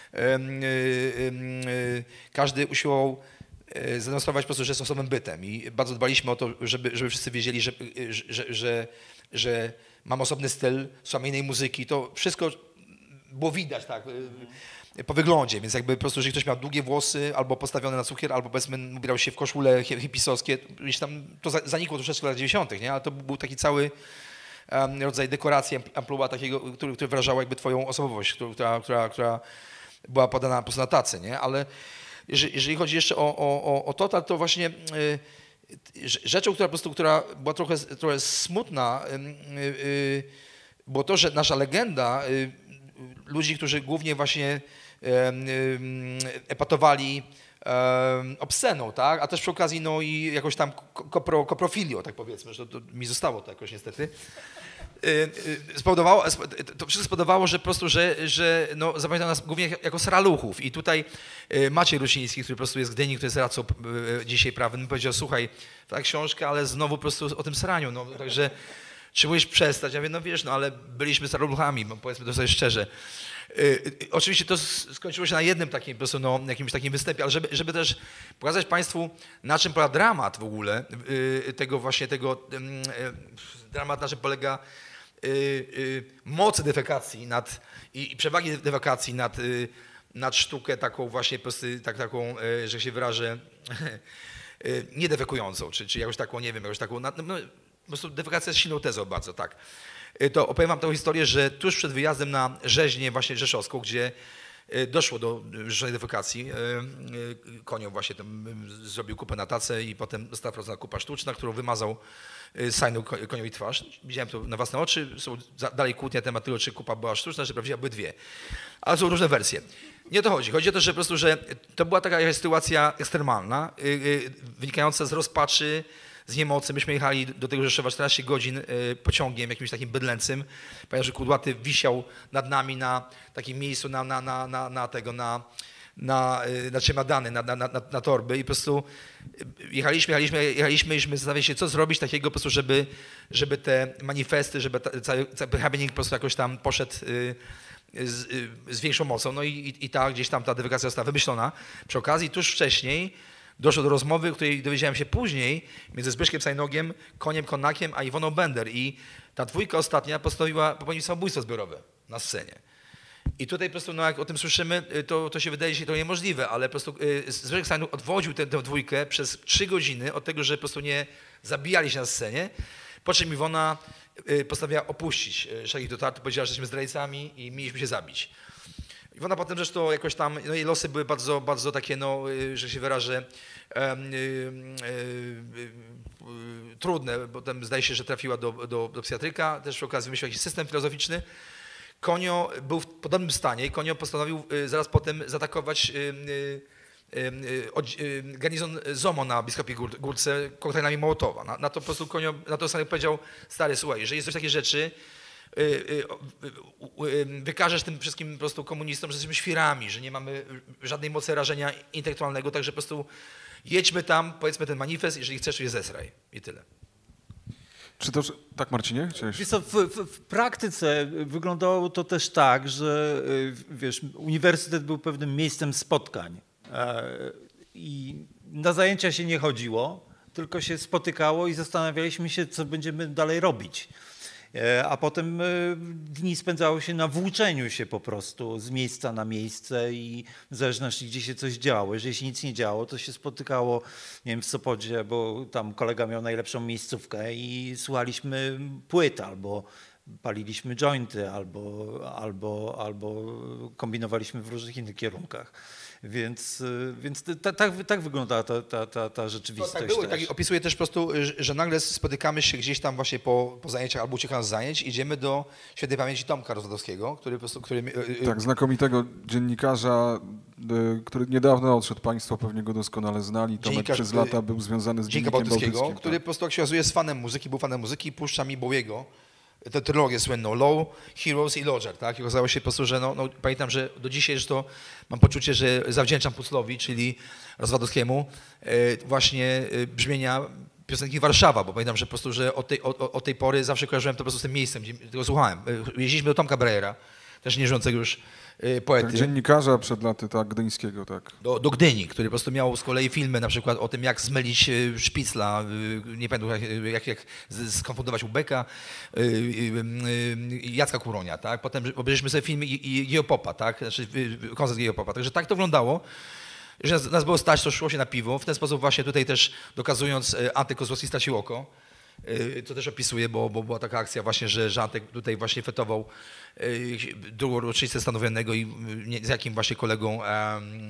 każdy usiłował zademonstrować po prostu, że jest osobnym bytem i bardzo dbaliśmy o to, żeby, żeby wszyscy wiedzieli, że, że, że, że mam osobny styl, słucham innej muzyki. To wszystko było widać tak po wyglądzie, więc jakby po prostu, jeżeli ktoś miał długie włosy albo postawione na cukier, albo powiedzmy ubierał się w koszule hipisowskie, gdzieś tam to zanikło troszeczkę w latach dziewięćdziesiątych, nie? Ale to był taki cały rodzaj dekoracji, amplua takiego, który, który wyrażał jakby twoją osobowość, która, która, która była podana po prostu na tacy, nie? Ale jeżeli, jeżeli chodzi jeszcze o, o, o Total, to właśnie y, rzeczą, która po prostu, która była trochę, trochę smutna, y, y, było to, że nasza legenda, y, ludzi, którzy głównie właśnie y, y, epatowali y, obsceną, tak? A też przy okazji no i jakoś tam kopro, koprofilio, tak powiedzmy, że to, to mi zostało to jakoś niestety. Spowodowało, to wszystko spowodowało, że po prostu, że, że no, zapamiętał nas głównie jako sraluchów. I tutaj Maciej Rusiński, który po prostu jest w Gdyni, który jest radcą dzisiaj prawnym, powiedział, słuchaj, ta książka, ale znowu po prostu o tym sraniu, no, także czy musisz przestać? Ja mówię, no wiesz, no ale byliśmy sraluchami, powiedzmy to sobie szczerze. Oczywiście to skończyło się na jednym takim po prostu, no, jakimś takim występie, ale żeby, żeby też pokazać Państwu, na czym polega dramat w ogóle, tego właśnie tego, dramat na czym polega mocy defekacji nad, i, i przewagi defekacji nad, nad sztukę taką właśnie po prostu, tak, taką, że się wyrażę, niedefekującą, czy, czy jakoś taką, nie wiem, jakoś taką, no, po prostu defekacja jest silną tezą bardzo, tak. To opowiem wam tę historię, że tuż przed wyjazdem na rzeźnię właśnie rzeszowską, gdzie doszło do rzeszowej defekacji, Konio właśnie tam zrobił kupę na tacę i potem została wprowadzona kupa sztuczna, którą wymazał Sajnu Koniowi twarz. Widziałem to na własne oczy, są dalej kłótnie na temat tego, czy kupa była sztuczna, czy prawdziwa, były dwie. Ale są różne wersje. Nie o to chodzi. Chodzi o to, że po prostu, że to była taka sytuacja ekstremalna, wynikająca z rozpaczy, z niemocy. Myśmy jechali do tego Rzeszowa czternaście godzin pociągiem, jakimś takim bydlęcym, ponieważ że Kudłaty wisiał nad nami na takim miejscu, na, na, na, na, na tego, na, na, na czemadany, na, na, na, na torby i po prostu jechaliśmy, jechaliśmy, jechaliśmy i zastanawialiśmy się, co zrobić takiego po prostu, żeby, żeby te manifesty, żeby ta, cały, cały happening po prostu jakoś tam poszedł z, z większą mocą. No i, i, i ta, gdzieś tam ta defekacja została wymyślona. Przy okazji tuż wcześniej doszło do rozmowy, której dowiedziałem się później między Zbyszkiem Sajnogiem, Koniem Konnakiem a Iwoną Bender i ta dwójka ostatnia postanowiła popełnić samobójstwo zbiorowe na scenie. I tutaj po prostu, no jak o tym słyszymy, to, to się wydaje się to niemożliwe, ale po prostu Zbyszek Sajnuk odwodził tę, tę dwójkę przez trzy godziny od tego, że po prostu nie zabijali się na scenie, po czym Iwona postanowiła opuścić szeregi Totartu, powiedziała, że jesteśmy zdrajcami i mieliśmy się zabić. Iwona potem zresztą jakoś tam, no jej losy były bardzo, bardzo takie, no, że się wyrażę, e, e, e, trudne. Potem zdaje się, że trafiła do, do, do psychiatryka, też przy okazji wymyślił jakiś system filozoficzny. Konio był w podobnym stanie i Konio postanowił zaraz potem zaatakować garnizon ZOMO na Biskopiej Górce koktajlami Mołotowa. Na, na to po prostu Konio, na to Stanek powiedział, stary, słuchaj, jeżeli jest coś takie rzeczy, wykażesz tym wszystkim po prostu komunistom, że jesteśmy świrami, że nie mamy żadnej mocy rażenia intelektualnego, także po prostu jedźmy tam, powiedzmy ten manifest, jeżeli chcesz, to je zesraj i tyle.
Czy to, tak Marcinie? Chciałeś...
Wiesz co, w, w, w praktyce wyglądało to też tak, że wiesz, uniwersytet był pewnym miejscem spotkań i na zajęcia się nie chodziło, tylko się spotykało i zastanawialiśmy się, co będziemy dalej robić. A potem dni spędzało się na włóczeniu się po prostu z miejsca na miejsce i w zależności gdzie się coś działo. Jeżeli się nic nie działo, to się spotykało, nie wiem, w Sopocie, bo tam kolega miał najlepszą miejscówkę i słuchaliśmy płyt albo paliliśmy jointy albo, albo, albo kombinowaliśmy w różnych innych kierunkach. Więc, więc ta, tak, tak wygląda ta, ta, ta, ta rzeczywistość.
No, tak było.
też.
Tak opisuję też po prostu, że nagle spotykamy się gdzieś tam właśnie po, po zajęciach albo uciekając z zajęć, idziemy do świętej pamięci Tomka Rozwadowskiego, który po prostu... Który,
Tak, znakomitego dziennikarza, który niedawno odszedł, Państwo pewnie go doskonale znali. Tomek przez lata był związany z
Dziennika
Dziennikiem
Bałtyckiego,
Bałtyckim.
który
Tak.
po prostu jak się okazuje jest fanem muzyki, był fanem muzyki i puszcza mi Bowiego, tę trylogię słynną, Low, Heroes i Lodger, tak? I okazało się po prostu, że no, no, pamiętam, że do dzisiaj, że to mam poczucie, że zawdzięczam Puclowi, czyli Rozwadowskiemu, e, właśnie e, brzmienia piosenki Warszawa, bo pamiętam, że po prostu, że od tej, od, od tej pory zawsze kojarzyłem to po prostu z tym miejscem, gdzie tego słuchałem. E, Jeździliśmy do Tomka Brejera, też nieżyjącego już e, poety.
Tak, dziennikarza przed laty, tak, gdyńskiego, tak.
Do, do Gdyni, który po prostu miał z kolei filmy na przykład o tym, jak zmylić e, szpicla, e, nie pamiętam, jak, jak, jak z- skonfundować Ubeka, e, e, e, Jacka Kuronia, tak? Potem obejrzeliśmy sobie film i, i Geopopa, tak? Znaczy e, koncert Geopopa. Także tak to wyglądało, że nas, nas było stać, to szło się na piwo. W ten sposób właśnie tutaj też dokazując, e, Antek Kozłowski stracił oko. E, To też opisuję, bo, bo była taka akcja właśnie, że, że Antek tutaj właśnie fetował e, drugą rocznicę stanu wojennego i nie, z jakim właśnie kolegą, em,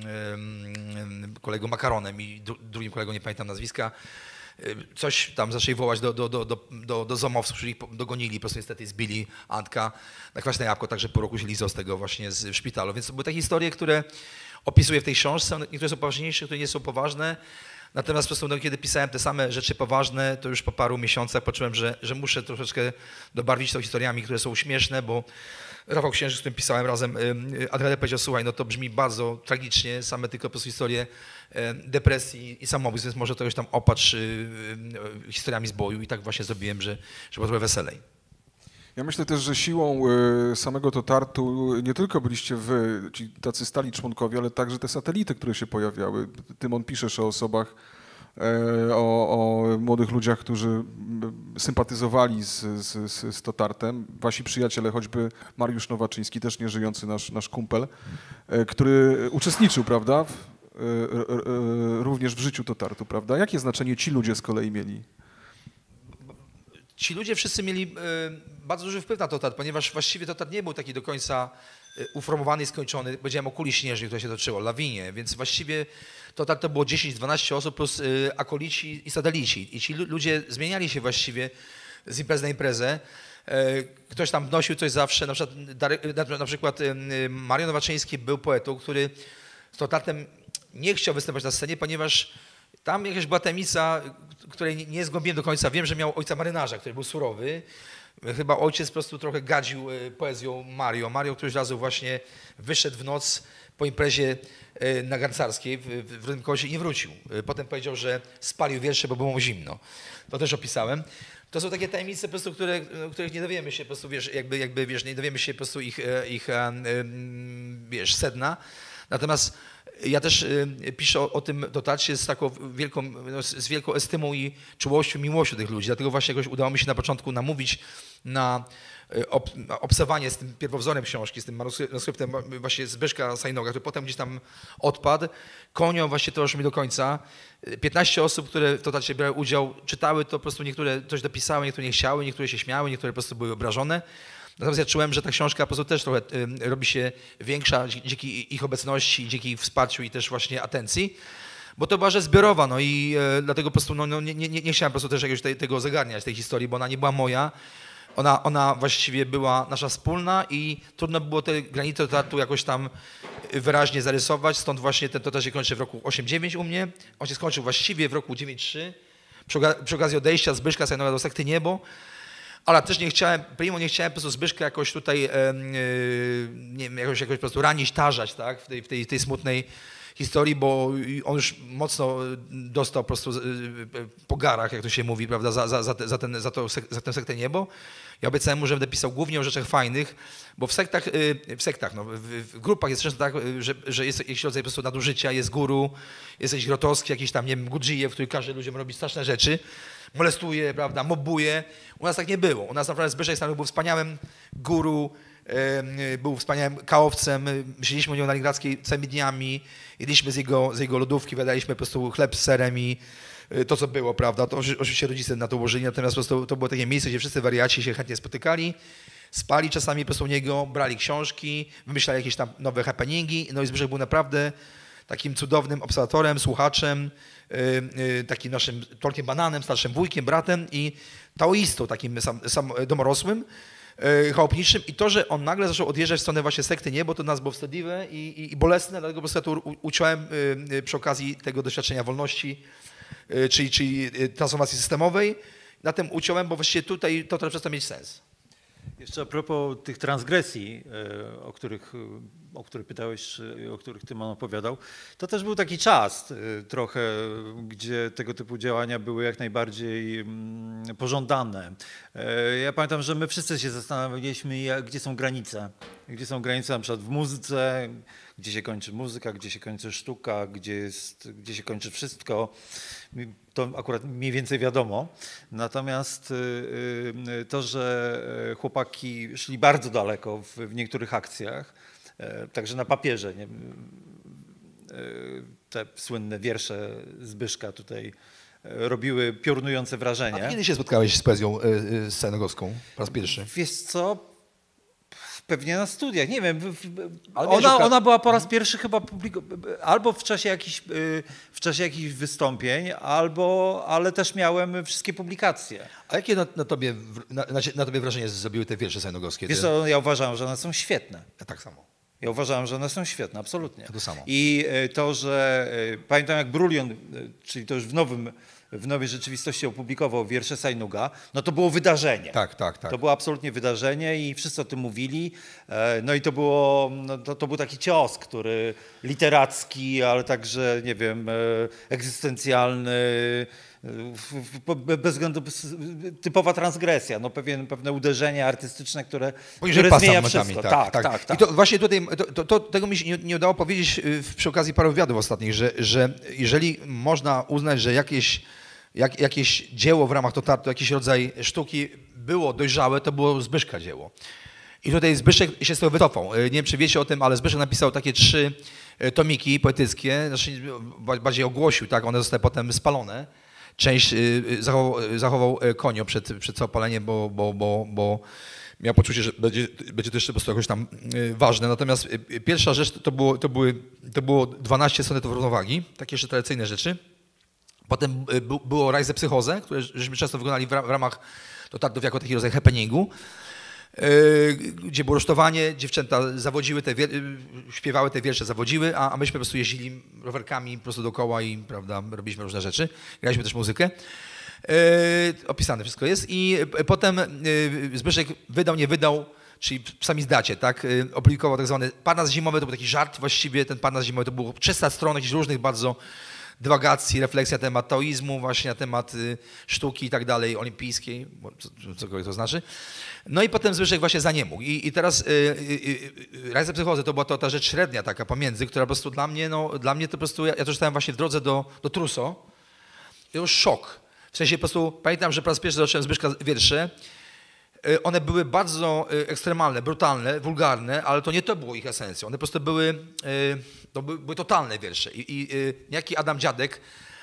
em, kolegą Makaronem i dru, drugim kolegą, nie pamiętam nazwiska, e, coś tam zaczęli wołać do, do, do, do, do, do zomowców, którzy ich po- dogonili, po prostu niestety zbili Antka na kwaśne jabłko, także po roku się lizał z tego właśnie z, w szpitalu. Więc to były te historie, które opisuję w tej książce. One- Niektóre są poważniejsze, niektóre nie są poważne. Natomiast po prostu, no, kiedy pisałem te same rzeczy poważne, to już po paru miesiącach poczułem, że, że muszę troszeczkę dobarwić to historiami, które są śmieszne, bo Rafał Księżyc, z którym pisałem razem, Adrian powiedział, słuchaj, no to brzmi bardzo tragicznie, same tylko po prostu historie e, depresji i samobójstw, więc może to już tam opatrz y, y, historiami z boju i tak właśnie zrobiłem, że, że było trochę weselej.
Ja myślę też, że siłą y, samego Totartu nie tylko byliście wy, ci tacy stali członkowie, ale także te satelity, które się pojawiały. Tymon, piszesz o osobach, e, o, o młodych ludziach, którzy m, sympatyzowali z, z, z, z Totartem. Wasi przyjaciele, choćby Mariusz Nowaczyński, też nieżyjący nasz, nasz kumpel, e, który uczestniczył, prawda, w, e, e, e, również w życiu Totartu, prawda? Jakie znaczenie ci ludzie z kolei mieli?
Ci ludzie wszyscy mieli e, bardzo duży wpływ na Totat, ponieważ właściwie Totat nie był taki do końca e, uformowany i skończony. Powiedziałem o kuli śnieżnej, która się toczyła, lawinie, więc właściwie Totat to było dziesięć dwanaście osób plus e, akolici i satelici. I ci lu- ludzie zmieniali się właściwie z imprezy na imprezę. E, Ktoś tam wnosił coś zawsze, na przykład, Darek- na, na przykład e, Marian Nowaczyński był poetą, który z Totatem nie chciał występować na scenie, ponieważ tam jakaś była tajemnica, której nie- nie zgłębiłem do końca. Wiem, że miał ojca marynarza, który był surowy. Chyba ojciec po prostu trochę gadził e, poezją Mario. Mario któryś razu właśnie wyszedł w noc po imprezie e, na Garncarskiej w, w, w Rynkozie i nie wrócił. E, Potem powiedział, że spalił wiersze, bo było mu zimno. To też opisałem. To są takie tajemnice, po prostu, które, no, których nie dowiemy się, po prostu, wiesz, jakby, jakby, wiesz, nie dowiemy się po prostu ich, e, ich e, em, wiesz, sedna. Natomiast ja też y, piszę o, o tym Totarcie z taką wielką, no, z, z wielką estymą i czułością, miłością tych ludzi. Dlatego właśnie jakoś udało mi się na początku namówić na y, ob, na obcowanie z tym pierwowzorem książki, z tym manuskryptem właśnie Zbyszka Sajnoga, który potem gdzieś tam odpadł. Konio właśnie to już mi do końca. piętnaście osób, które w Totarcie brały udział, czytały to, po prostu niektóre coś dopisały, niektóre nie chciały, niektóre się śmiały, niektóre po prostu były obrażone. Natomiast ja czułem, że ta książka po prostu też trochę y, robi się większa dzie- dzięki ich obecności, dzięki ich wsparciu i też właśnie atencji, bo to była rzecz zbiorowa, no i e, dlatego po prostu no, no, nie, nie, nie chciałem po prostu też jakiegoś tej, tego zagarniać, tej historii, bo ona nie była moja, ona, ona właściwie była nasza wspólna i trudno było te granice Totartu jakoś tam wyraźnie zarysować, stąd właśnie ten Totar się kończy w roku osiem dziewięć u mnie, on się skończył właściwie w roku dziewięć trzy, przy, oga- przy okazji odejścia Zbyszka Sajnoga do sekty Niebo. Ale też nie chciałem, primo nie chciałem po prostu Zbyszka jakoś tutaj, e, e, nie wiem, jakoś, jakoś po prostu ranić, tarzać, tak, w tej, w tej, tej smutnej historii, bo on już mocno dostał po prostu e, po garach, jak to się mówi, prawda, za, za, za, te, za, ten, za, to, za tę sektę Niebo. Ja obiecałem mu, że będę pisał głównie o rzeczach fajnych, bo w sektach, e, w sektach, no, w, w grupach jest często tak, że, że jest jakiś rodzaj po prostu nadużycia, jest guru, jest jakiś Grotowski, jakiś tam, nie wiem, Gurdżijew, który każe ludziom robić straszne rzeczy, molestuje, prawda, mobuje. U nas tak nie było. U nas naprawdę Zbyszek Sajnok był wspaniałym guru, e, był wspaniałym kałowcem. Siedzieliśmy u niego na Leningradzkiej całymi dniami, jedliśmy z jego, z jego lodówki, wydaliśmy po prostu chleb z serem i to, co było, prawda, to oczywiście rodzice na to ułożyli, natomiast po prostu to było takie miejsce, gdzie wszyscy wariaci się chętnie spotykali, spali czasami po prostu u niego, brali książki, wymyślali jakieś tam nowe happeningi, no i Zbyszek był naprawdę takim cudownym obserwatorem, słuchaczem, takim naszym Tolkiem Bananem, starszym wujkiem, bratem i taoistą, takim sam, sam domorosłym, chałupniczym i to, że on nagle zaczął odjeżdżać w stronę właśnie sekty nie, bo to nas było wstydliwe i, i, i bolesne, dlatego po prostu ja to u, uciąłem przy okazji tego doświadczenia wolności, czyli, czyli transformacji systemowej. Na tym uciąłem, bo właściwie tutaj to przestał mieć sens.
Jeszcze a propos tych transgresji, o których, o których pytałeś, o których Tymon opowiadał, to też był taki czas trochę, gdzie tego typu działania były jak najbardziej pożądane. Ja pamiętam, że my wszyscy się zastanawialiśmy, gdzie są granice. Gdzie są granice na przykład w muzyce, gdzie się kończy muzyka, gdzie się kończy sztuka, gdzie, jest, gdzie się kończy wszystko. To akurat mniej więcej wiadomo. Natomiast to, że chłopaki szli bardzo daleko w, w niektórych akcjach, także na papierze, nie, te słynne wiersze Zbyszka tutaj robiły piorunujące wrażenie.
A kiedy się spotkałeś z poezją scenogowską po raz pierwszy?
Wiesz co? Pewnie na studiach, nie wiem.
Ale
Ona,
wiesz,
ona była po raz pierwszy chyba publikowana, albo w czasie jakichś, w czasie jakichś wystąpień, albo, ale też miałem wszystkie publikacje.
A jakie na, na, tobie, na, na tobie wrażenie zrobiły te wiersze scenogowskie?
Wiesz co, ja uważałem, że one są świetne.
Ja tak samo.
Ja uważałem, że one są świetne, absolutnie.
Ja to samo.
I to, że pamiętam jak Brulion, czyli to już w nowym w Nowej Rzeczywistości opublikował wiersze Sajnuga, no to było wydarzenie.
Tak, tak, tak.
To było absolutnie wydarzenie i wszyscy o tym mówili. No i to, było, no to, to był taki cios, który literacki, ale także, nie wiem, egzystencjalny, bez względu, typowa transgresja, no pewien, pewne uderzenie artystyczne, które, które zmienia wszystko.
Tak,
tak,
tak.
tak, tak.
I to właśnie tutaj, to, to, to, tego mi się nie, nie udało powiedzieć przy okazji paru wywiadów ostatnich, że, że jeżeli można uznać, że jakieś, jak, jakieś dzieło w ramach Totartu, jakiś rodzaj sztuki było dojrzałe, to było Zbyszka dzieło. I tutaj Zbyszek się z tego wycofał. Nie wiem, czy wiecie o tym, ale Zbyszek napisał takie trzy tomiki poetyckie, znaczy bardziej ogłosił, tak, one zostały potem spalone. Część zachował, zachował Konio przed, przed całopaleniem, bo, bo, bo, bo miał poczucie, że będzie, będzie to jeszcze po prostu jakoś tam ważne. Natomiast pierwsza rzecz to było, to były, to było dwanaście sonetów równowagi, takie jeszcze tradycyjne rzeczy. Potem było Raj ze psychozę, które żeśmy często wykonali w ramach Totartów jako taki rodzaj happeningu, gdzie było rusztowanie, dziewczęta zawodziły te, śpiewały te wiersze, zawodziły, a, a myśmy po prostu jeździli rowerkami po prostu dookoła i, prawda, robiliśmy różne rzeczy. Graliśmy też muzykę. E, opisane wszystko jest. I potem e, Zbyszek wydał, nie wydał, czyli sami zdacie, tak, e, opublikował tak zwany Parnas Zimowy, to był taki żart właściwie, ten Parnas Zimowy to było trzysta stron jakichś różnych bardzo dywagacji, refleksja na temat taoizmu, właśnie na temat y, sztuki i tak dalej, olimpijskiej, co, cokolwiek to znaczy. No i potem Zbyszek właśnie za nie mógł. I, i teraz y, y, y, Raj ze psychozy to była to, ta rzecz średnia taka pomiędzy, która po prostu dla mnie, no dla mnie to po prostu, ja, ja to czytałem właśnie w drodze do, do Truso. I to już szok. W sensie po prostu pamiętam, że po raz pierwszy zobaczyłem Zbyszka wiersze. One były bardzo ekstremalne, brutalne, wulgarne, ale to nie to było ich esencją. One po prostu były, to były, były totalne wiersze. I, i niejaki Adam Dziadek,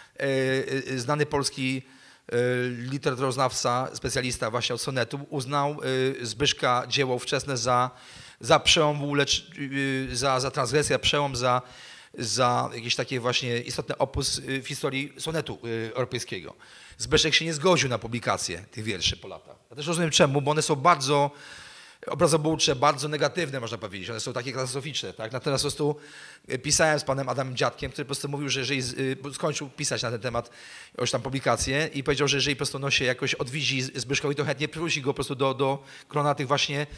znany polski literaturoznawca, specjalista właśnie od sonetu, uznał Zbyszka dzieło wczesne za, za przełom w ogóle, za, za transgresję, przełom, za, za jakieś takie właśnie istotny opus w historii sonetu europejskiego. Zbyszek się nie zgodził na publikację tych wierszy po latach. Ja też rozumiem czemu, bo one są bardzo obrazobójcze, bardzo negatywne, można powiedzieć. One są takie katastroficzne. Tak? Natomiast po prostu pisałem z panem Adamem Dziadkiem, który po prostu mówił, że jeżeli skończył pisać na ten temat już tam publikację i powiedział, że jeżeli po prostu no, się jakoś odwiedzi Zbyszkowi, to chętnie wróci go po prostu do, do grona tych właśnie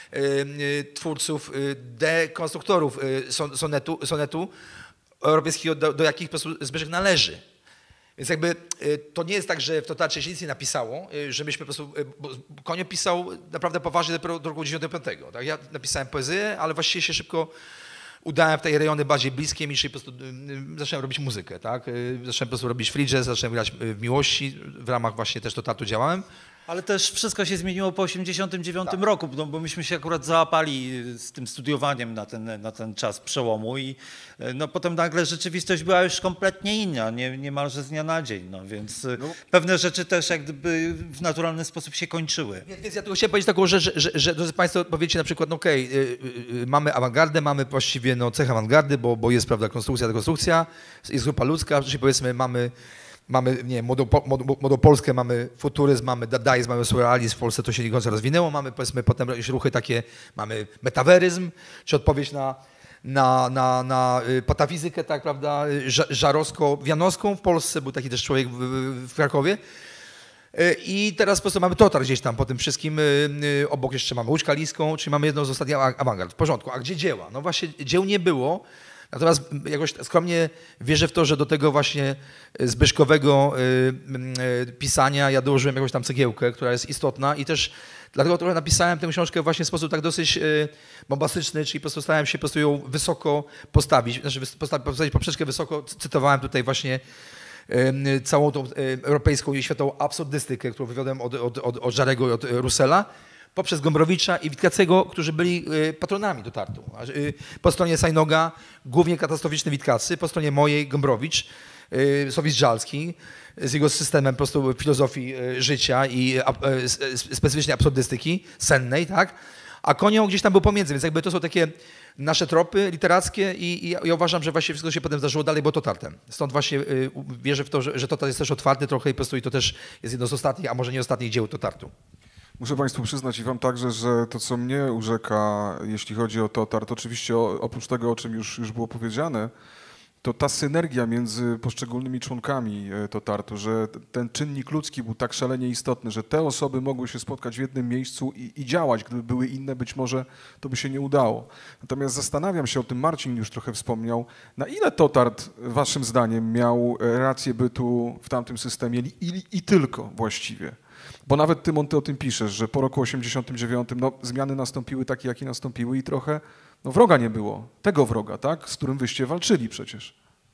twórców, dekonstruktorów sonetu, sonetu europejskiego, do, do jakich po prostu Zbyszek należy. Więc jakby to nie jest tak, że w Totarcie się nic nie napisało, że myśmy po prostu, bo Konio pisał naprawdę poważnie dopiero do roku dziewięćdziesiątego piątego. Tak? Ja napisałem poezję, ale właściwie się szybko udałem w te rejony bardziej bliskie mi, czyli po prostu zacząłem robić muzykę. Tak? Zacząłem po prostu robić free jazz, zacząłem grać w Miłości, w ramach właśnie też Totartu działałem.
Ale też wszystko się zmieniło po osiemdziesiątym dziewiątym roku, no, bo myśmy się akurat załapali z tym studiowaniem na ten, na ten czas przełomu i no, potem nagle rzeczywistość była już kompletnie inna, nie, niemalże z dnia na dzień, no, więc no. pewne rzeczy też jak gdyby w naturalny sposób się kończyły.
Więc, więc ja tylko chciałem powiedzieć taką rzecz, że, że, że drodzy Państwo, powiecie na przykład, no okej, okay, y, y, mamy awangardę, mamy właściwie no, cech awangardy, bo, bo jest, prawda, konstrukcja, dekonstrukcja, jest grupa ludzka, czyli powiedzmy mamy Mamy, nie wiem, młodą, młodą, młodą Polskę, mamy futuryzm, mamy dadaizm, mamy surrealizm, w Polsce to się nie końca rozwinęło, mamy powiedzmy potem jakieś ruchy takie, mamy metaweryzm, czy odpowiedź na, na, na, na patafizykę, tak, prawda, żarowsko-wianowską. W Polsce był taki też człowiek w, w Krakowie. I teraz po prostu mamy totar gdzieś tam po tym wszystkim, obok jeszcze mamy Łódź Kaliską, czyli mamy jedną z ostatnich awangard. W porządku, a gdzie dzieła? No właśnie dzieł nie było. Natomiast jakoś skromnie wierzę w to, że do tego właśnie zbyszkowego y, y, pisania ja dołożyłem jakąś tam cegiełkę, która jest istotna i też dlatego trochę napisałem tę książkę właśnie w sposób tak dosyć y, bombastyczny, czyli po prostu starałem się po prostu ją wysoko postawić, znaczy postawić poprzeczkę wysoko, cytowałem tutaj właśnie y, całą tą y, europejską i światową absurdystykę, którą wywiodłem od, od, od, od Żarego i od Russella, poprzez Gombrowicza i Witkacego, którzy byli patronami do Tartu. Po stronie Sajnoga głównie katastroficzny Witkacy, po stronie mojej Gombrowicz, Sowis Żalski z jego systemem po prostu filozofii życia i specyficznej absurdystyki sennej, tak? A Konio gdzieś tam był pomiędzy, więc jakby to są takie nasze tropy literackie i, i ja uważam, że właśnie wszystko się potem zdarzyło dalej, bo to Tartem. Stąd właśnie y, wierzę w to, że, że Totar jest też otwarty trochę i po prostu i to też jest jedno z ostatnich, a może nie ostatnich dzieł to Tartu.
Muszę Państwu przyznać i Wam także, że to, co mnie urzeka, jeśli chodzi o Totar, to oczywiście oprócz tego, o czym już, już było powiedziane, to ta synergia między poszczególnymi członkami Totartu, że ten czynnik ludzki był tak szalenie istotny, że te osoby mogły się spotkać w jednym miejscu i, i działać. Gdyby były inne, być może to by się nie udało. Natomiast zastanawiam się, o tym Marcin już trochę wspomniał, na ile Totart Waszym zdaniem miał rację bytu w tamtym systemie i, i tylko właściwie? Bo nawet Tymon, ty o tym piszesz, że po roku osiemdziesiątym dziewiątym no, zmiany nastąpiły takie, jakie nastąpiły i trochę no, wroga nie było. Tego wroga, tak? Z którym wyście walczyli przecież.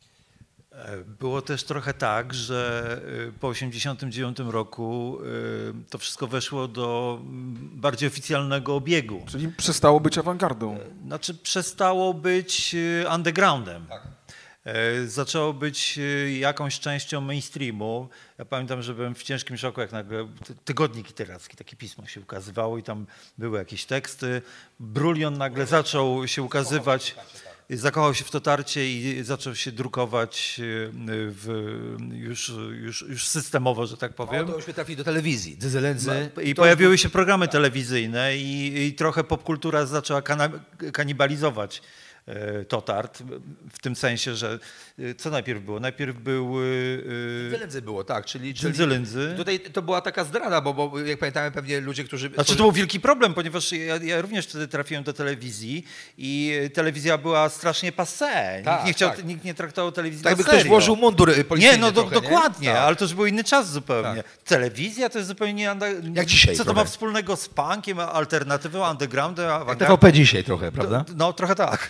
Było też trochę tak, że po osiemdziesiątym dziewiątym roku to wszystko weszło do bardziej oficjalnego obiegu.
Czyli przestało być awangardą.
Znaczy przestało być undergroundem. Tak. Zaczęło być jakąś częścią mainstreamu. Ja pamiętam, że byłem w ciężkim szoku, jak nagle tygodnik literacki, takie pismo się ukazywało i tam były jakieś teksty. Brulion nagle zaczął się ukazywać, zakochał się w Totarcie i zaczął się drukować w, już, już, już systemowo, że tak powiem.
No, to już trafili do telewizji, Dzyzelędzy.
I pojawiły się programy telewizyjne i, i trochę popkultura zaczęła kanibalizować Totart, w tym sensie, że co najpierw było? Najpierw był...
Dzyzelędzy było, tak, czyli... czyli
Dzyzelędzy.
Tutaj to była taka zdrada, bo, bo jak pamiętamy pewnie ludzie, którzy...
Znaczy to był wielki problem, ponieważ ja, ja również wtedy trafiłem do telewizji i telewizja była strasznie passé.
Tak,
nikt, nie chciał,
tak.
nikt nie traktował telewizji
Tak
na
by
serio.
ktoś włożył mundur policyjny
Nie, no do,
trochę,
dokładnie,
nie? Tak.
ale to już był inny czas zupełnie.
Tak.
Telewizja to jest zupełnie...
Jak dzisiaj
Co
trochę.
to ma wspólnego z punkiem, alternatywą, undergroundem,
Jak T V P dzisiaj trochę, prawda?
No trochę tak.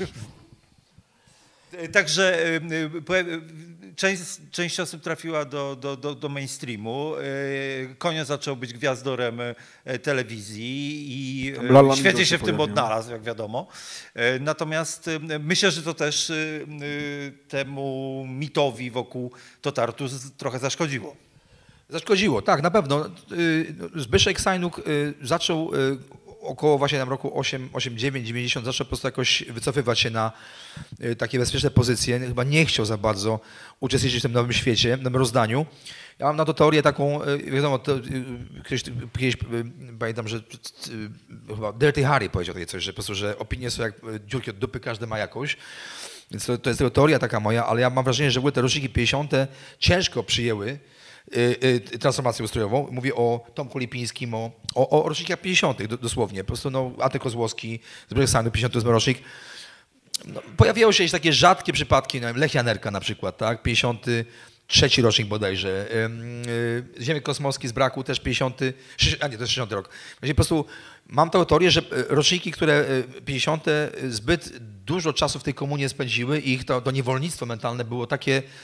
Także część, część osób trafiła do, do, do, do mainstreamu. Konio zaczął być gwiazdorem telewizji i
Lala
świetnie
Mido
się
się
w tym
pojawił.
odnalazł, jak wiadomo. Natomiast myślę, że to też temu mitowi wokół Totartu trochę zaszkodziło.
Zaszkodziło, tak, na pewno. Zbyszek Sajnuk zaczął około właśnie tam roku osiem, osiem, dziewięć, dziewięćdziesiąt zaczął po prostu jakoś wycofywać się na takie bezpieczne pozycje. Chyba nie chciał za bardzo uczestniczyć w tym nowym świecie, w nowym rozdaniu. Ja mam na to teorię taką, wiadomo, to, kiedyś, kiedyś pamiętam, że chyba Dirty Harry powiedział takie coś, że po prostu, że opinie są jak dziurki od dupy, każdy ma jakąś. Więc to, to jest tylko teoria taka moja, ale ja mam wrażenie, że w ogóle te roczniki pięćdziesiąte ciężko przyjęły transformację ustrojową. Mówię o Tomku Lipińskim, o, o, o rocznikach pięćdziesiątych dosłownie. Po prostu no, Antek Kozłowski, Zbigniew Sajnuk, pięćdziesiąty ósmy rocznik. No, pojawiały się takie rzadkie przypadki, no, Lech Janerka na przykład, tak? pięćdziesiąty trzeci rocznik bodajże. Yy, Ziemek Kosmowski z braku też pięćdziesiąty, a nie, to jest sześćdziesiąty rok. Właśnie po prostu mam tą teorię, że roczniki, które pięćdziesiąte zbyt dużo czasu w tej komunie spędziły i ich to, to niewolnictwo mentalne było takie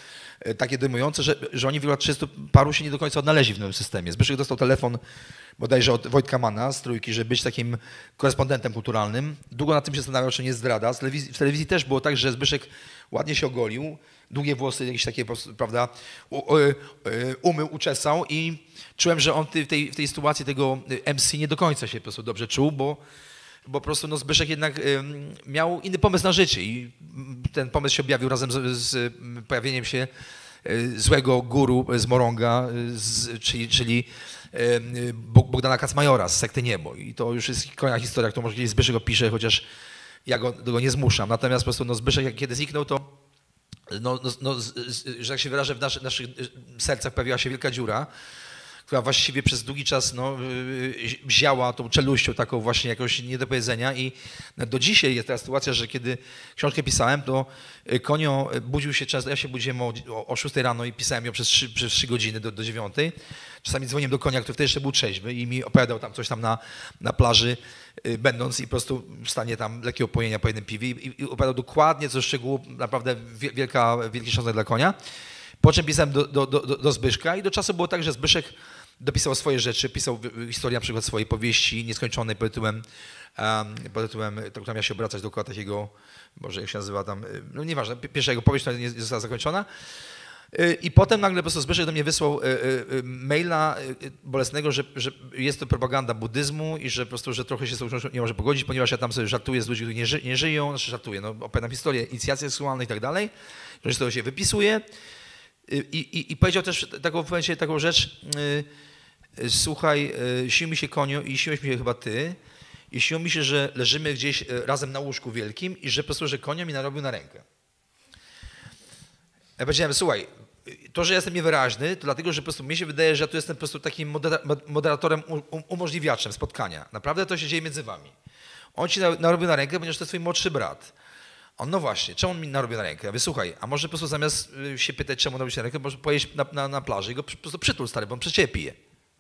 takie dojmujące, że, że oni w ogóle trzydziestu paru się nie do końca odnaleźli w nowym systemie. Zbyszek dostał telefon bodajże od Wojtka Mana z Trójki, żeby być takim korespondentem kulturalnym. Długo nad tym się zastanawiał, czy nie zdrada. W telewizji, w telewizji też było tak, że Zbyszek ładnie się ogolił, długie włosy jakieś takie, prawda, u, u, umył, uczesał i czułem, że on w tej, w tej sytuacji tego M C nie do końca się po prostu dobrze czuł, bo bo po prostu no, Zbyszek jednak y, miał inny pomysł na życie i ten pomysł się objawił razem z, z pojawieniem się y, złego guru z Moronga, y, z, czyli, czyli y, Bogdana Kacmajora z sekty Niebo. I to już jest kolejna historia, którą może kiedyś Zbyszek opisze, chociaż ja go, go nie zmuszam. Natomiast po prostu no, Zbyszek jak kiedy zniknął, to no, no, no, z, z, że jak się wyrażę, w naszy, naszych sercach pojawiła się wielka dziura, która właściwie przez długi czas no, ziała tą czeluścią taką właśnie jakoś nie do powiedzenia i do dzisiaj jest ta sytuacja, że kiedy książkę pisałem, to Konio budził się często, ja się budziłem o, o szóstej rano i pisałem ją przez trzy, przez trzy godziny do, do dziewiątej. Czasami dzwoniłem do Konia, który wtedy jeszcze był trzeźwy i mi opowiadał tam coś tam na, na plaży będąc i po prostu w stanie tam lekkiego opojenia po jednym piwie i, i opowiadał dokładnie co szczegółów, naprawdę wielka, wielki szacunek dla Konia. Po czym pisałem do, do, do, do Zbyszka i do czasu było tak, że Zbyszek dopisał swoje rzeczy, pisał historię na przykład swojej powieści nieskończonej pod tytułem, um, pod tytułem która miała się obracać dookoła takiego, Boże, jak się nazywa tam, no nieważne, pierwsza jego powieść nie została zakończona. I potem nagle po prostu Zbyszek do mnie wysłał maila bolesnego, że, że jest to propaganda buddyzmu i że po prostu, że trochę się z tą książką nie może pogodzić, ponieważ ja tam sobie żartuję z ludzi, którzy nie, ży, nie żyją, znaczy żartuję, no opowiadam historię inicjacji seksualnej i tak dalej, że z tego się wypisuje. I, i, I powiedział też taką, taką rzecz, yy, słuchaj, yy, sił mi się Konio i siłeś mi się chyba ty i sił mi się, że leżymy gdzieś razem na łóżku wielkim i że po prostu, że Konio mi narobił na rękę. Ja powiedziałem, słuchaj, to, że jestem niewyraźny, to dlatego, że po prostu mi się wydaje, że ja tu jestem po prostu takim moderatorem, umożliwiaczem spotkania. Naprawdę to się dzieje między wami. On ci narobił na rękę, ponieważ to jest twój młodszy brat. On, no właśnie, czemu on mi narobił na rękę? Ja mówię, słuchaj, a może po prostu zamiast się pytać, czemu narobił na rękę, może pojeść na, na, na plaży i go po prostu przytul, stary, bo on przez ciebie pije.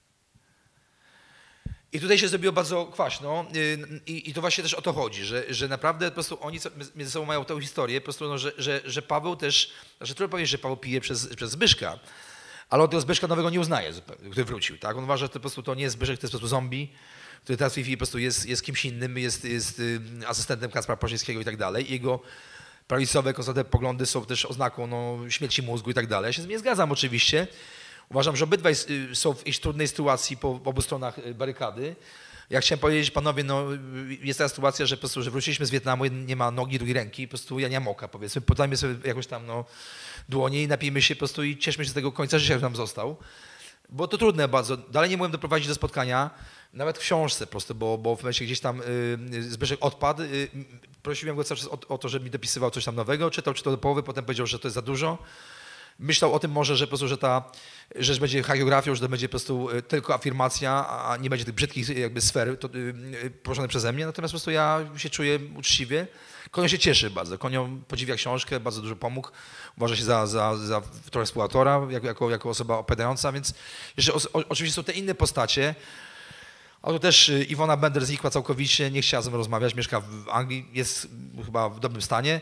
I tutaj się zrobiło bardzo kwaśno i, i to właśnie też o to chodzi, że, że naprawdę po prostu oni między sobą mają tę historię, po prostu, no, że, że, że Paweł też, że trudno powiedzieć, że Paweł pije przez, przez Zbyszka, ale on tego Zbyszka nowego nie uznaje, który wrócił, tak? On uważa, że to po prostu to nie jest Zbyszek, to jest po prostu zombie, który teraz w tej chwili po prostu jest, jest kimś innym, jest, jest asystentem Kacpra Płaszczyńskiego i tak dalej. Jego prawicowe, konserwatywne poglądy są też oznaką no, śmierci mózgu i tak dalej. Ja się z tym nie zgadzam oczywiście. Uważam, że obydwaj są w jakiejś trudnej sytuacji po obu stronach barykady. Ja chciałem powiedzieć, panowie, no jest ta sytuacja, że po prostu, że wróciliśmy z Wietnamu, jeden nie ma nogi, drugiej ręki, po prostu ja nie mam oka, powiedzmy, podajmy sobie jakoś tam no, dłonie i napijmy się po prostu i cieszmy się z tego końca życia, który nam został. Bo to trudne bardzo. Dalej nie mogłem doprowadzić do spotkania, nawet w książce po prostu, bo, bo w momencie gdzieś tam y, Zbyszek odpadł. Y, prosiłem go cały czas o, o to, żeby mi dopisywał coś tam nowego, czytał czy to do połowy, potem powiedział, że to jest za dużo. Myślał o tym może, że po prostu, że ta rzecz będzie hagiografią, że to będzie po prostu tylko afirmacja, a nie będzie tych brzydkich jakby sfer to, y, poruszone przeze mnie. Natomiast po prostu ja się czuję uczciwie. Konio się cieszy bardzo. Konio podziwia książkę, bardzo dużo pomógł. Uważa się za, za, za trochę współautora, jako, jako, jako osoba opowiadająca, więc jeszcze o, o, oczywiście są te inne postacie. A tu też Iwona Bender znikła całkowicie, nie chciała ze mną rozmawiać, mieszka w Anglii, jest chyba w dobrym stanie.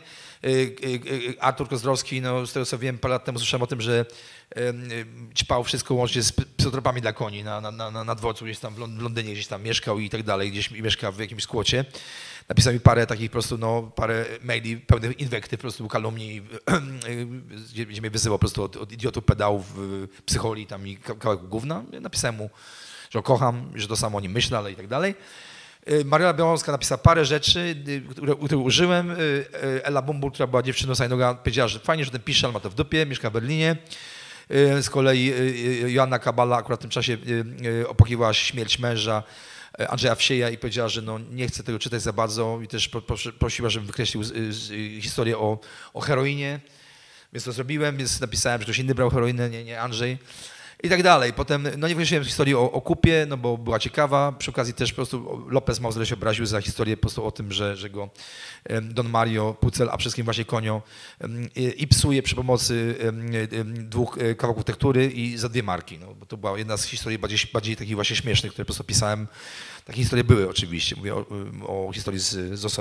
Artur Kozdrowski, no z tego co wiem, parę lat temu słyszałem o tym, że ćpał wszystko łącznie z psychotropami dla koni na, na, na, na dworcu, gdzieś tam w Londynie, gdzieś tam mieszkał i tak dalej, gdzieś mieszka w jakimś skłocie. Napisał mi parę takich po prostu, no parę maili pełnych inwektyw, po prostu kalumnii, gdzie, gdzie mnie wyzywał po prostu od, od idiotów, pedałów, psycholi tam i kawałek gówna. Napisałem mu, że go kocham, że to samo o nim myślę, ale i tak dalej. Mariola Białąska napisała parę rzeczy, które, które użyłem. Ela Bumbul, która była dziewczyną Sajnoga, powiedziała, że fajnie, że ten pisze, ale ma to w dupie, mieszka w Berlinie. Z kolei Joanna Kabala akurat w tym czasie opłakiwała śmierć męża Andrzeja Wsieja i powiedziała, że no, nie chce tego czytać za bardzo i też prosiła, żebym wykreślił historię o, o heroinie. Więc to zrobiłem, więc napisałem, że ktoś inny brał heroinę, nie, nie Andrzej. I tak dalej. Potem, no nie wymyśliłem historii o, o kupie, no bo była ciekawa. Przy okazji też po prostu Lopez Mausle się obraził za historię po prostu o tym, że, że go Don Mario Pucel, a wszystkim właśnie Konio i psuje przy pomocy dwóch kawałków tektury i za dwie marki. No, bo to była jedna z historii bardziej, bardziej takich właśnie śmiesznych, które po prostu pisałem. Takie historie były oczywiście. Mówię o, o historii z Zosowej.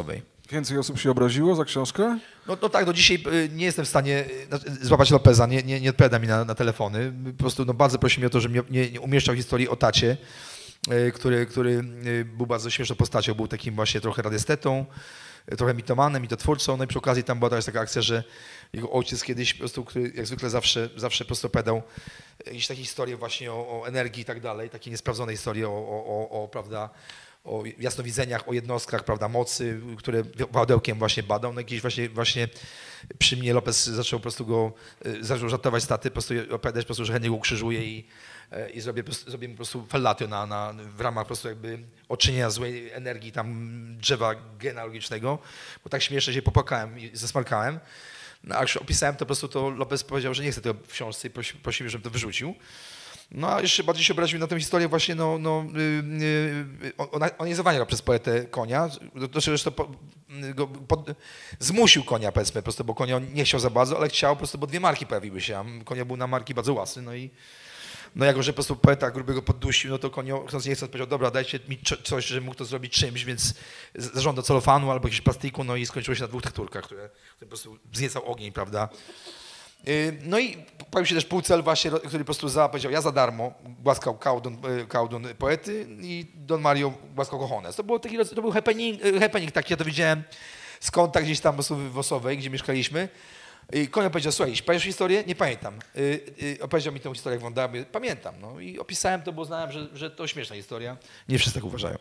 Więcej osób się obraziło za książkę?
No, no tak, do dzisiaj nie jestem w stanie złapać Lopeza, nie, nie, nie odpowiada mi na, na telefony. Po prostu no, bardzo prosi mnie o to, żebym nie, nie umieszczał historii o tacie, który, który był bardzo śmieszną postacią, był takim właśnie trochę radiestetą, trochę mitomanem, mitotwórcą. No i przy okazji tam była też taka akcja, że jego ojciec kiedyś po prostu, który jak zwykle zawsze, zawsze po prostu opowiadał jakieś takie historie właśnie o, o energii i tak dalej, takie niesprawdzone historie o, o, o, o prawda, o jasnowidzeniach, o jednostkach, prawda, mocy, które wadełkiem właśnie badał. No jakieś właśnie, właśnie przy mnie Lopez zaczął po prostu go, zaczął żartować staty, po prostu opowiadać po prostu, że chętnie go ukrzyżuje i, i zrobię, zrobię po prostu fellatio na, na, w ramach po prostu jakby odczynienia złej energii tam drzewa genealogicznego, bo tak śmiesznie się popłakałem i zasmarkałem. No, a jak opisałem to po prostu, to Lopez powiedział, że nie chce tego w książce i prosił, prosił mnie, żebym to wyrzucił. No a jeszcze bardziej się obraził na tę historię właśnie no, no, yy, yy, onizowania przez poetę konia. Zresztą po, go pod, zmusił konia, powiedzmy, po prostu, bo konia nie chciał za bardzo, ale chciał po prostu, bo dwie marki pojawiły się, a konia był na marki bardzo łasny, no i no jako, że po prostu poeta gruby go poddusił, no to konio, chcąc nie chcąc, powiedział, dobra, dajcie mi coś, żebym mógł to zrobić czymś, więc zażądał celofanu albo jakiegoś plastiku, no i skończyło się na dwóch tekturkach, które, które po prostu zniecał ogień, prawda. No i pojawił się też Półcel właśnie, który po prostu za, powiedział, ja za darmo głaskał Kaudon, Kaudon poety i Don Mario głaskał Cojones. To, było taki, to był happening, happening taki, ja to widziałem z kąta gdzieś tam po prostu w Wosowej, gdzie mieszkaliśmy. I Konio powiedział, słuchaj, pamiętasz historię? Nie pamiętam. Yy, yy, opowiedział mi tę historię, jak wyglądała, pamiętam. No i opisałem to, bo znałem, że, że to śmieszna historia. Nie wszyscy tak uważają.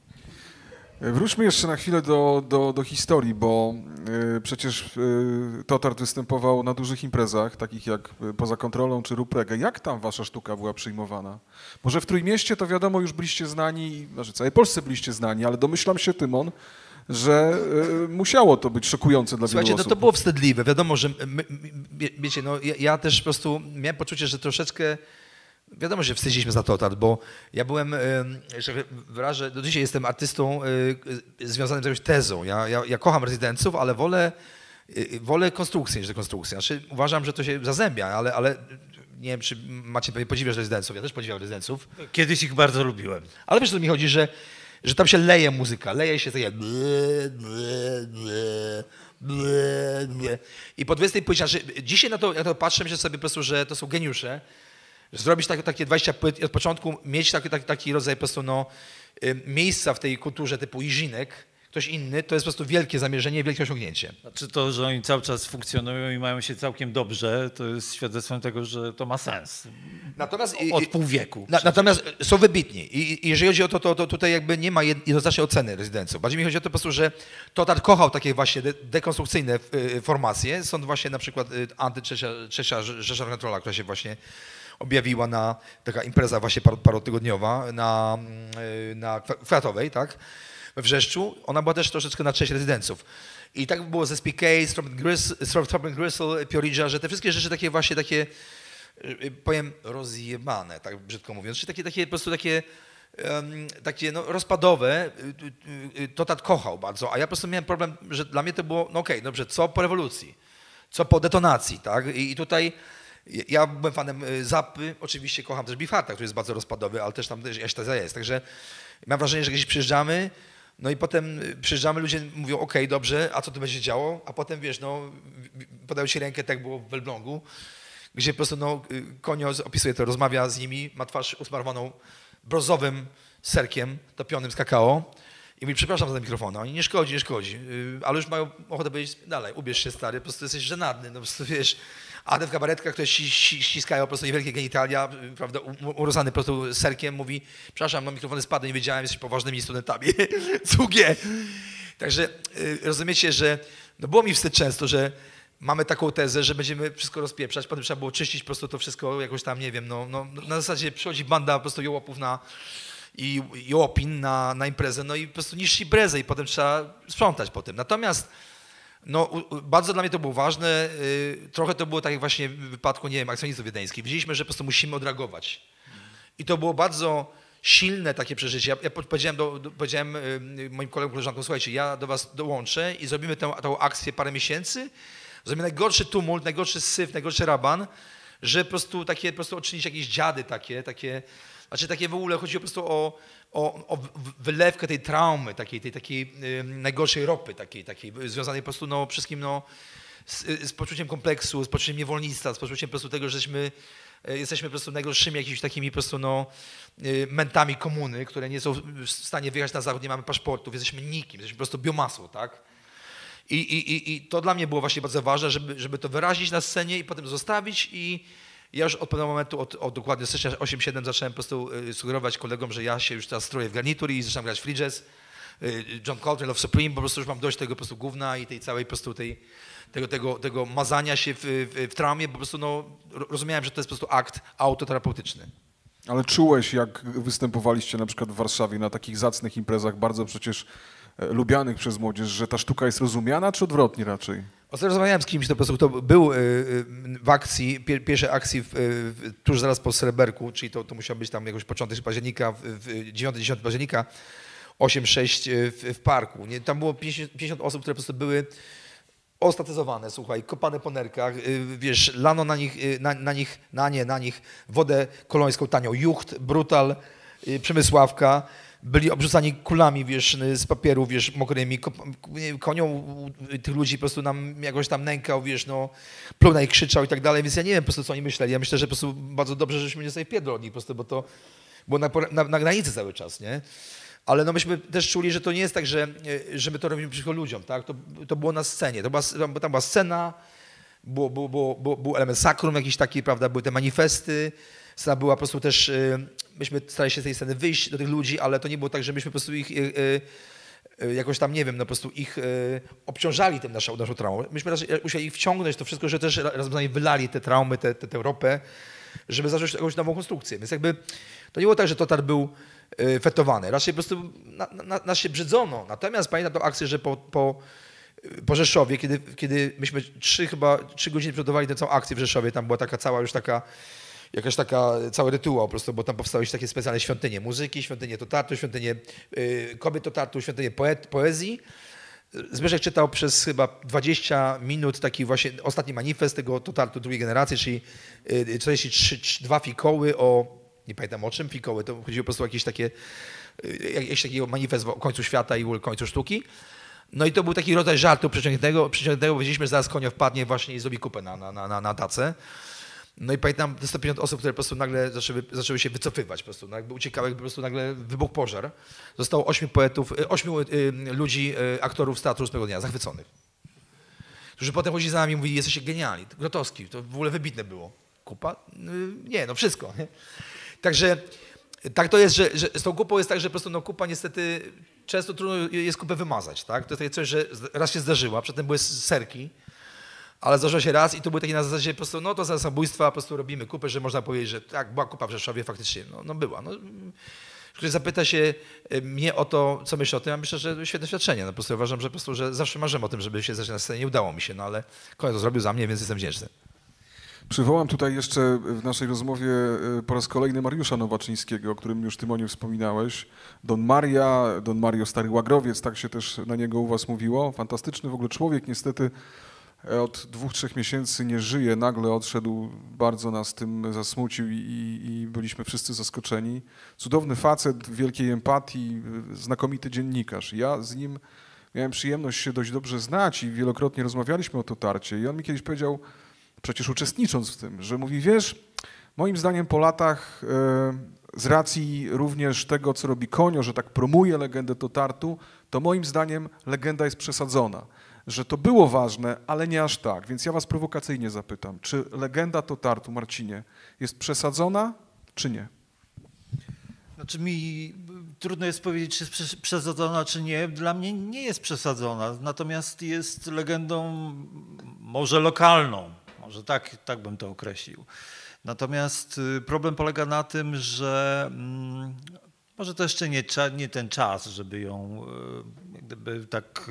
Wróćmy jeszcze na chwilę do, do, do historii, bo y, przecież y, Totart występował na dużych imprezach, takich jak Poza kontrolą czy Ruprege. Jak tam wasza sztuka była przyjmowana? Może w Trójmieście to wiadomo, już byliście znani, znaczy całej Polsce byliście znani, ale domyślam się, Tymon, że y, musiało to być szokujące dla
Słuchajcie,
wielu
no
osób.
to było wstydliwe. Wiadomo, że my, my, wiecie, no ja, ja też po prostu miałem poczucie, że troszeczkę wiadomo, że wstydziliśmy za Totart, bo ja byłem, że wyrażę, do dzisiaj jestem artystą związanym z jakąś tezą. Ja, ja, ja kocham rezydenców, ale wolę, wolę konstrukcję niż dekonstrukcję. Znaczy, uważam, że to się zazębia, ale, ale nie wiem, czy macie podziwiasz rezydenców. Ja też podziwiam rezydenców.
Kiedyś ich bardzo lubiłem.
Ale wiesz, o co mi chodzi, że, że tam się leje muzyka, leje się takie i po dwudziestej płycie, że dzisiaj na to, ja to patrzę, myślę sobie po prostu, że to są geniusze, zrobić tak, takie dwadzieścia płyt i od początku mieć taki, taki, taki rodzaj po prostu no, miejsca w tej kulturze typu Iżynek, ktoś inny, to jest po prostu wielkie zamierzenie, wielkie osiągnięcie.
Znaczy to, że oni cały czas funkcjonują i mają się całkiem dobrze, to jest świadectwem tego, że to ma sens.
Natomiast,
Od pół wieku.
Na, natomiast są wybitni i, i jeżeli chodzi o to, to, to tutaj jakby nie ma jednoznacznej oceny rezydenców. Bardziej mi chodzi o to po prostu, że Totart kochał takie właśnie de, dekonstrukcyjne formacje. Są właśnie na przykład antytrzecia trzecia Rzesza Kontrola, która się właśnie objawiła na taka impreza właśnie par, parotygodniowa na, na Kwiatowej, tak, we Wrzeszczu. Ona była też troszeczkę na cześć rezydenców. I tak było ze S P K, Strawberry Gristle, Pioridża, że te wszystkie rzeczy takie właśnie takie, powiem, rozjebane, tak brzydko mówiąc, czyli takie, takie po prostu takie, um, takie no, rozpadowe, Totart kochał bardzo, a ja po prostu miałem problem, że dla mnie to było, no okej, okay, dobrze, co po rewolucji, co po detonacji, tak, i, i tutaj ja byłem fanem Zappy, oczywiście kocham też Beefhearta, który jest bardzo rozpadowy, ale też tam też Eśtezja jest, także mam wrażenie, że gdzieś przyjeżdżamy, no i potem przyjeżdżamy, ludzie mówią, okej, okay, dobrze, a co tu będzie działo? A potem, wiesz, no, podają ci rękę, tak było w Elblągu, gdzie po prostu, no, Konio opisuje to, rozmawia z nimi, ma twarz usmarowaną brązowym serkiem topionym z kakao i mówi, przepraszam za ten mikrofon, oni nie szkodzi, nie szkodzi, ale już mają ochotę powiedzieć, dalej, ubierz się, stary, po prostu jesteś żenadny, no po prostu, wiesz, a ten w kabaretkach, które ściskają po prostu niewielkie genitalia, prawda, urosany po prostu serkiem, mówi, przepraszam, no mikrofony spadły, nie wiedziałem, jesteś poważnymi studentami, cugie. Także rozumiecie, że no było mi wstyd często, że mamy taką tezę, że będziemy wszystko rozpieprzać, potem trzeba było czyścić po prostu to wszystko jakoś tam, nie wiem, no, no na zasadzie przychodzi banda po prostu jołopów na i jołopin na, na imprezę, no i po prostu niszczy brezę i potem trzeba sprzątać po tym. Natomiast no, bardzo dla mnie to było ważne. Trochę to było tak jak właśnie w wypadku, nie wiem, akcjonistów wiedeńskich. Widzieliśmy, że po prostu musimy odreagować. I to było bardzo silne takie przeżycie. Ja, ja powiedziałem, do, do, powiedziałem moim kolegom, koleżankom, słuchajcie, ja do was dołączę i zrobimy tę, tę akcję parę miesięcy. Zrobimy najgorszy tumult, najgorszy syf, najgorszy raban, że po prostu takie, po prostu odczynić jakieś dziady takie, takie. Znaczy takie w ogóle chodzi po prostu o, o, o wylewkę tej traumy, takiej, tej takiej y, najgorszej ropy, takiej, takiej związanej po prostu no, wszystkim no, z, z poczuciem kompleksu, z poczuciem niewolnictwa, z poczuciem po prostu tego, że jesteśmy, jesteśmy po prostu najgorszymi jakimiś takimi po prostu no, mentami komuny, które nie są w stanie wyjechać na zachód, nie mamy paszportów, jesteśmy nikim, jesteśmy po prostu biomasą, tak? I, i, I to dla mnie było właśnie bardzo ważne, żeby, żeby to wyrazić na scenie i potem zostawić i ja już od pewnego momentu, od, od dokładnie stycznia osiemdziesiątego siódmego zacząłem po prostu sugerować kolegom, że ja się już teraz stroję w garnitur i zaczynam grać free jazz. John Coltrane, Love Supreme, po prostu już mam dość tego po prostu gówna i tej całej po prostu tej, tego, tego, tego mazania się w, w, w traumie, po prostu no, rozumiałem, że to jest po prostu akt autoterapeutyczny.
Ale czułeś, jak występowaliście na przykład w Warszawie na takich zacnych imprezach, bardzo przecież lubianych przez młodzież, że ta sztuka jest rozumiana, czy odwrotnie raczej?
Ostatnio rozmawiałem z kimś, to po prostu kto był w akcji, pierwszej akcji w, w, tuż zaraz po Sreberku, czyli to, to musiał być tam jakoś początek października, dziewiątego dziesiątego października, osiem sześć w, w parku. Nie, tam było pięćdziesiąt osób, które po prostu były ostatyzowane, słuchaj, kopane po nerkach, wiesz, lano na nich, na, na nich, na nie, na nich wodę kolońską tanią, Jucht, Brutal, Przemysławka, byli obrzucani kulami, wiesz, z papieru, wiesz, mokrymi, konią tych ludzi po prostu nam jakoś tam nękał, wiesz, no, pluł na nich, krzyczał i tak dalej, więc ja nie wiem po prostu, co oni myśleli. Ja myślę, że po prostu bardzo dobrze, żeśmy nie sobie wpierdol od nich po prostu, bo to było na, na, na granicy cały czas, nie? Ale no myśmy też czuli, że to nie jest tak, że, że my to robimy przeciwko ludziom, tak? To, to było na scenie, to była, tam była scena, było, było, było, było, był element sakrum jakiś taki, prawda, były te manifesty, scena była po prostu też, myśmy starali się z tej sceny wyjść do tych ludzi, ale to nie było tak, że myśmy po prostu ich jakoś tam, nie wiem, no po prostu ich obciążali tym naszą, naszą traumą. Myśmy musieli ich wciągnąć to wszystko, że też razem z nami wylali te traumy, tę te, te, te ropę, żeby zacząć jakąś nową konstrukcję. Więc jakby to nie było tak, że Totar był fetowany. Raczej po prostu na, na, nas się brzydzono. Natomiast pamiętam tą akcję, że po, po, po Rzeszowie, kiedy, kiedy myśmy trzy chyba trzy godziny przygotowali tę całą akcję w Rzeszowie, tam była taka cała już taka, jakaś taka, cały rytuał po prostu, bo tam powstały takie specjalne świątynie muzyki, świątynie Totartu, świątynie y, kobiet Totartu, świątynie poet, poezji. Zbyszek czytał przez chyba dwadzieścia minut taki właśnie ostatni manifest tego Totartu drugiej generacji, czyli y, czterdzieści trzy, dwa fikoły o nie pamiętam o czym, fikoły, to chodziło po prostu o jakieś takie, jakiś taki manifest o końcu świata i o końcu sztuki. No i to był taki rodzaj żartu przeciągniętego, przeciągniętego, powiedzieliśmy, że zaraz konio wpadnie właśnie i zrobi kupę na, na, na, na tacę. No i pamiętam te sto pięćdziesiąt osób, które po prostu nagle zaczęły, zaczęły się wycofywać, po prostu, no jakby uciekały, jakby po prostu nagle wybuchł pożar. Zostało ośmiu poetów, ośmiu y, ludzi, y, aktorów z Teatru ósmego dnia, zachwyconych. Którzy potem chodzili za nami i mówili, jesteście genialni, Grotowski, to w ogóle wybitne było. Kupa? Y, nie, no wszystko. Nie? Także tak to jest, że, że z tą kupą jest tak, że po prostu no, kupa niestety często trudno jest kupę wymazać, tak? To jest coś, że raz się zdarzyła, przedtem były serki, ale zdarzyło się raz i to były takie na zasadzie po prostu, no to za samobójstwa po prostu robimy kupę, że można powiedzieć, że tak, była kupa w Rzeszowie, faktycznie, no, no była. No, ktoś zapyta się mnie o to, co myślę o tym, ja myślę, że świetne świadczenie. No, po prostu uważam, że po prostu, że zawsze marzyłem o tym, żeby się zacząć na scenie, nie udało mi się, no ale kolega to zrobił za mnie, więc jestem wdzięczny.
Przywołam tutaj jeszcze w naszej rozmowie po raz kolejny Mariusza Nowaczyńskiego, o którym już Tymonie wspominałeś. Don Maria, Don Mario Stary Łagrowiec, tak się też na niego u was mówiło. Fantastyczny w ogóle człowiek, niestety od dwóch, trzech miesięcy nie żyje, nagle odszedł, bardzo nas tym zasmucił i, i byliśmy wszyscy zaskoczeni. Cudowny facet, wielkiej empatii, znakomity dziennikarz. Ja z nim miałem przyjemność się dość dobrze znać i wielokrotnie rozmawialiśmy o Totarcie i on mi kiedyś powiedział, przecież uczestnicząc w tym, że mówi, wiesz, moim zdaniem po latach e, z racji również tego, co robi Konio, że tak promuje legendę Totartu, to moim zdaniem legenda jest przesadzona. Że to było ważne, ale nie aż tak. Więc ja was prowokacyjnie zapytam, czy legenda Totartu, Marcinie, jest przesadzona, czy nie?
Znaczy mi trudno jest powiedzieć, czy jest przesadzona, czy nie. Dla mnie nie jest przesadzona, natomiast jest legendą może lokalną. Może tak, tak bym to określił. Natomiast problem polega na tym, że hmm, może to jeszcze nie, nie ten czas, żeby ją jak gdyby tak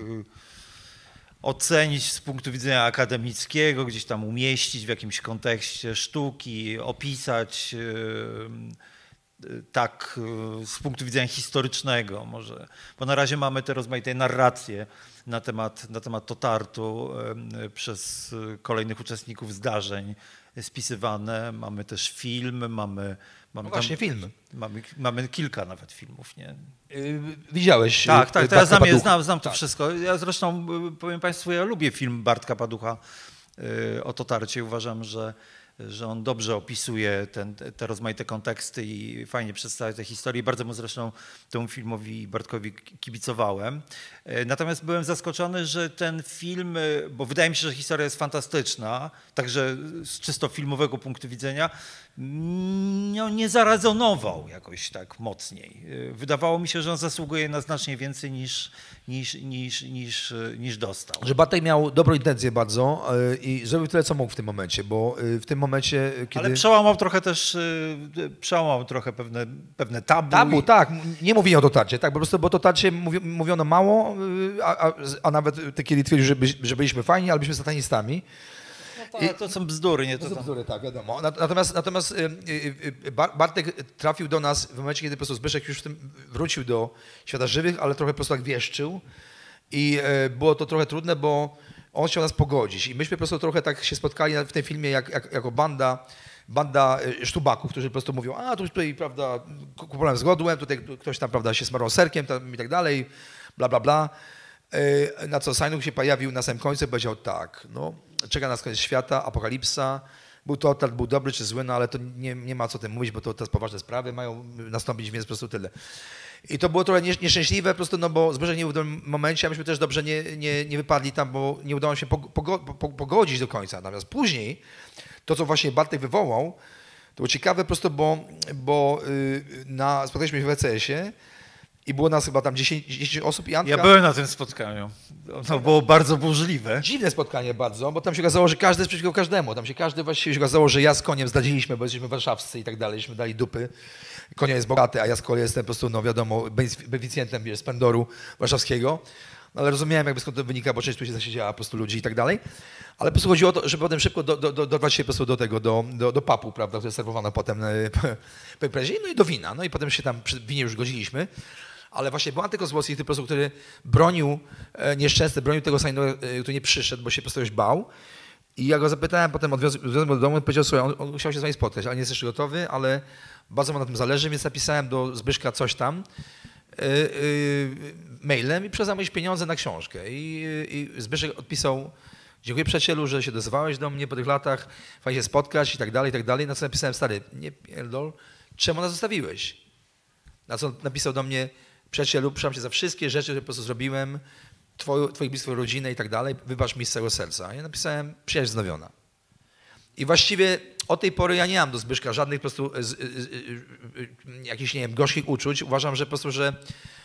ocenić z punktu widzenia akademickiego, gdzieś tam umieścić w jakimś kontekście sztuki, opisać. tak z punktu widzenia historycznego może, bo na razie mamy te rozmaite narracje na temat, na temat Totartu przez kolejnych uczestników zdarzeń spisywane. Mamy też film, mamy... mamy
No właśnie,
tam,
film.
Mamy, mamy kilka nawet filmów, nie?
Yy, widziałeś?
Tak, tak, to ja znam, ja znam, znam to
tak.
wszystko. Ja zresztą, powiem Państwu, ja lubię film Bartka Paducha y, o Totarcie. Uważam, że, że on dobrze opisuje ten, te rozmaite konteksty i fajnie przedstawia te historie. Bardzo mu zresztą temu filmowi Bartkowi kibicowałem. Y, Natomiast byłem zaskoczony, że ten film, y, bo wydaje mi się, że historia jest fantastyczna, także z czysto filmowego punktu widzenia, no, nie zarezonował jakoś tak mocniej. Wydawało mi się, że on zasługuje na znacznie więcej niż, niż, niż, niż, niż dostał.
Że Bartek miał dobrą intencję bardzo yy, i zrobił tyle, co mógł w tym momencie, bo yy, w tym momencie, kiedy...
Ale przełamał trochę też, yy, przełamał trochę pewne, pewne tabu.
Tabu,
i...
tak. Nie mówię o Totarcie, tak, po prostu, bo o Totarcie mówi, mówiono mało, yy, a, a, a nawet te, kiedy twierdził, że, by, że byliśmy fajni, ale byliśmy satanistami.
No to, to są bzdury, nie? To
To są
tam...
bzdury, tak, wiadomo. Natomiast, natomiast y, y, y, Bartek trafił do nas w momencie, kiedy po prostu Zbyszek już w tym wrócił do świata żywych, ale trochę po prostu tak wieszczył i y, było to trochę trudne, bo on chciał nas pogodzić i myśmy po prostu trochę tak się spotkali w tym filmie jak, jak, jako banda, banda sztubaków, którzy po prostu mówią, a tu tutaj, prawda, kupowałem z godłem, tutaj ktoś tam, prawda, się smarował serkiem tam, i tak dalej, bla, bla, bla. Y, na co Sajnuk się pojawił na samym końcu i powiedział tak, no, czeka nas koniec świata, apokalipsa, był to, był dobry czy zły, no ale to nie, nie ma co o tym mówić, bo to teraz poważne sprawy mają nastąpić, więc po prostu tyle. I to było trochę nieszczęśliwe po prostu, no bo Zbyszek nie był w tym momencie, a myśmy też dobrze nie, nie, nie wypadli tam, bo nie udało się pogodzić do końca. Natomiast później to, co właśnie Bartek wywołał, to było ciekawe po prostu, bo, bo na, spotkaliśmy się w E C S-ie i było nas chyba tam dziesięć, dziesięć osób i Antka...
Ja byłem na tym spotkaniu. To było bardzo burzliwe.
Dziwne spotkanie bardzo, bo tam się okazało, że każdy jest przeciwko każdemu. Tam się każdy właściwie się okazało, że ja z koniem zdradziliśmy, bo jesteśmy warszawscy i tak dalej, żeśmy dali dupy. Konia jest bogaty, a ja z kolei jestem po prostu, no wiadomo, beneficjentem wiesz, Spendoru warszawskiego. No, ale rozumiałem jakby skąd to wynika, bo część tu się zasiedziała po prostu ludzi i tak dalej. Ale po prostu chodziło o to, żeby potem szybko do, do, do, dorwać się po prostu do tego, do, do, do papu, prawda, które serwowano potem po imprezie, no i do wina. No i potem się tam przy winie już godziliśmy. Ale właśnie był Antykozłowski, po prostu, który bronił, e, nieszczęsny, bronił tego Sajnego, e, który nie przyszedł, bo się po prostu już bał. I ja go zapytałem, potem odwiozłem go do domu i powiedział, słuchaj, on, on chciał się z wami spotkać, ale nie jest jeszcze gotowy, ale bardzo mu na tym zależy, więc napisałem do Zbyszka coś tam e, e, mailem i przekazałem jakieś pieniądze na książkę. I, I Zbyszek odpisał, dziękuję przyjacielu, że się odezwałeś do mnie po tych latach, fajnie się spotkać i tak dalej, i tak dalej. Na co napisałem, stary, nie pierdol, czemu nas zostawiłeś? Na co napisał do mnie, przyjacielu, przepraszam cię za wszystkie rzeczy, które po prostu zrobiłem, twoją, twoich bliskich rodzinę i tak dalej, wybacz mi z całego serca. Ja napisałem, przyjaźń wznowiona. I właściwie od tej pory ja nie mam do Zbyszka żadnych po prostu z, z, z, z, jakichś, nie wiem, gorzkich uczuć. Uważam, że po prostu, że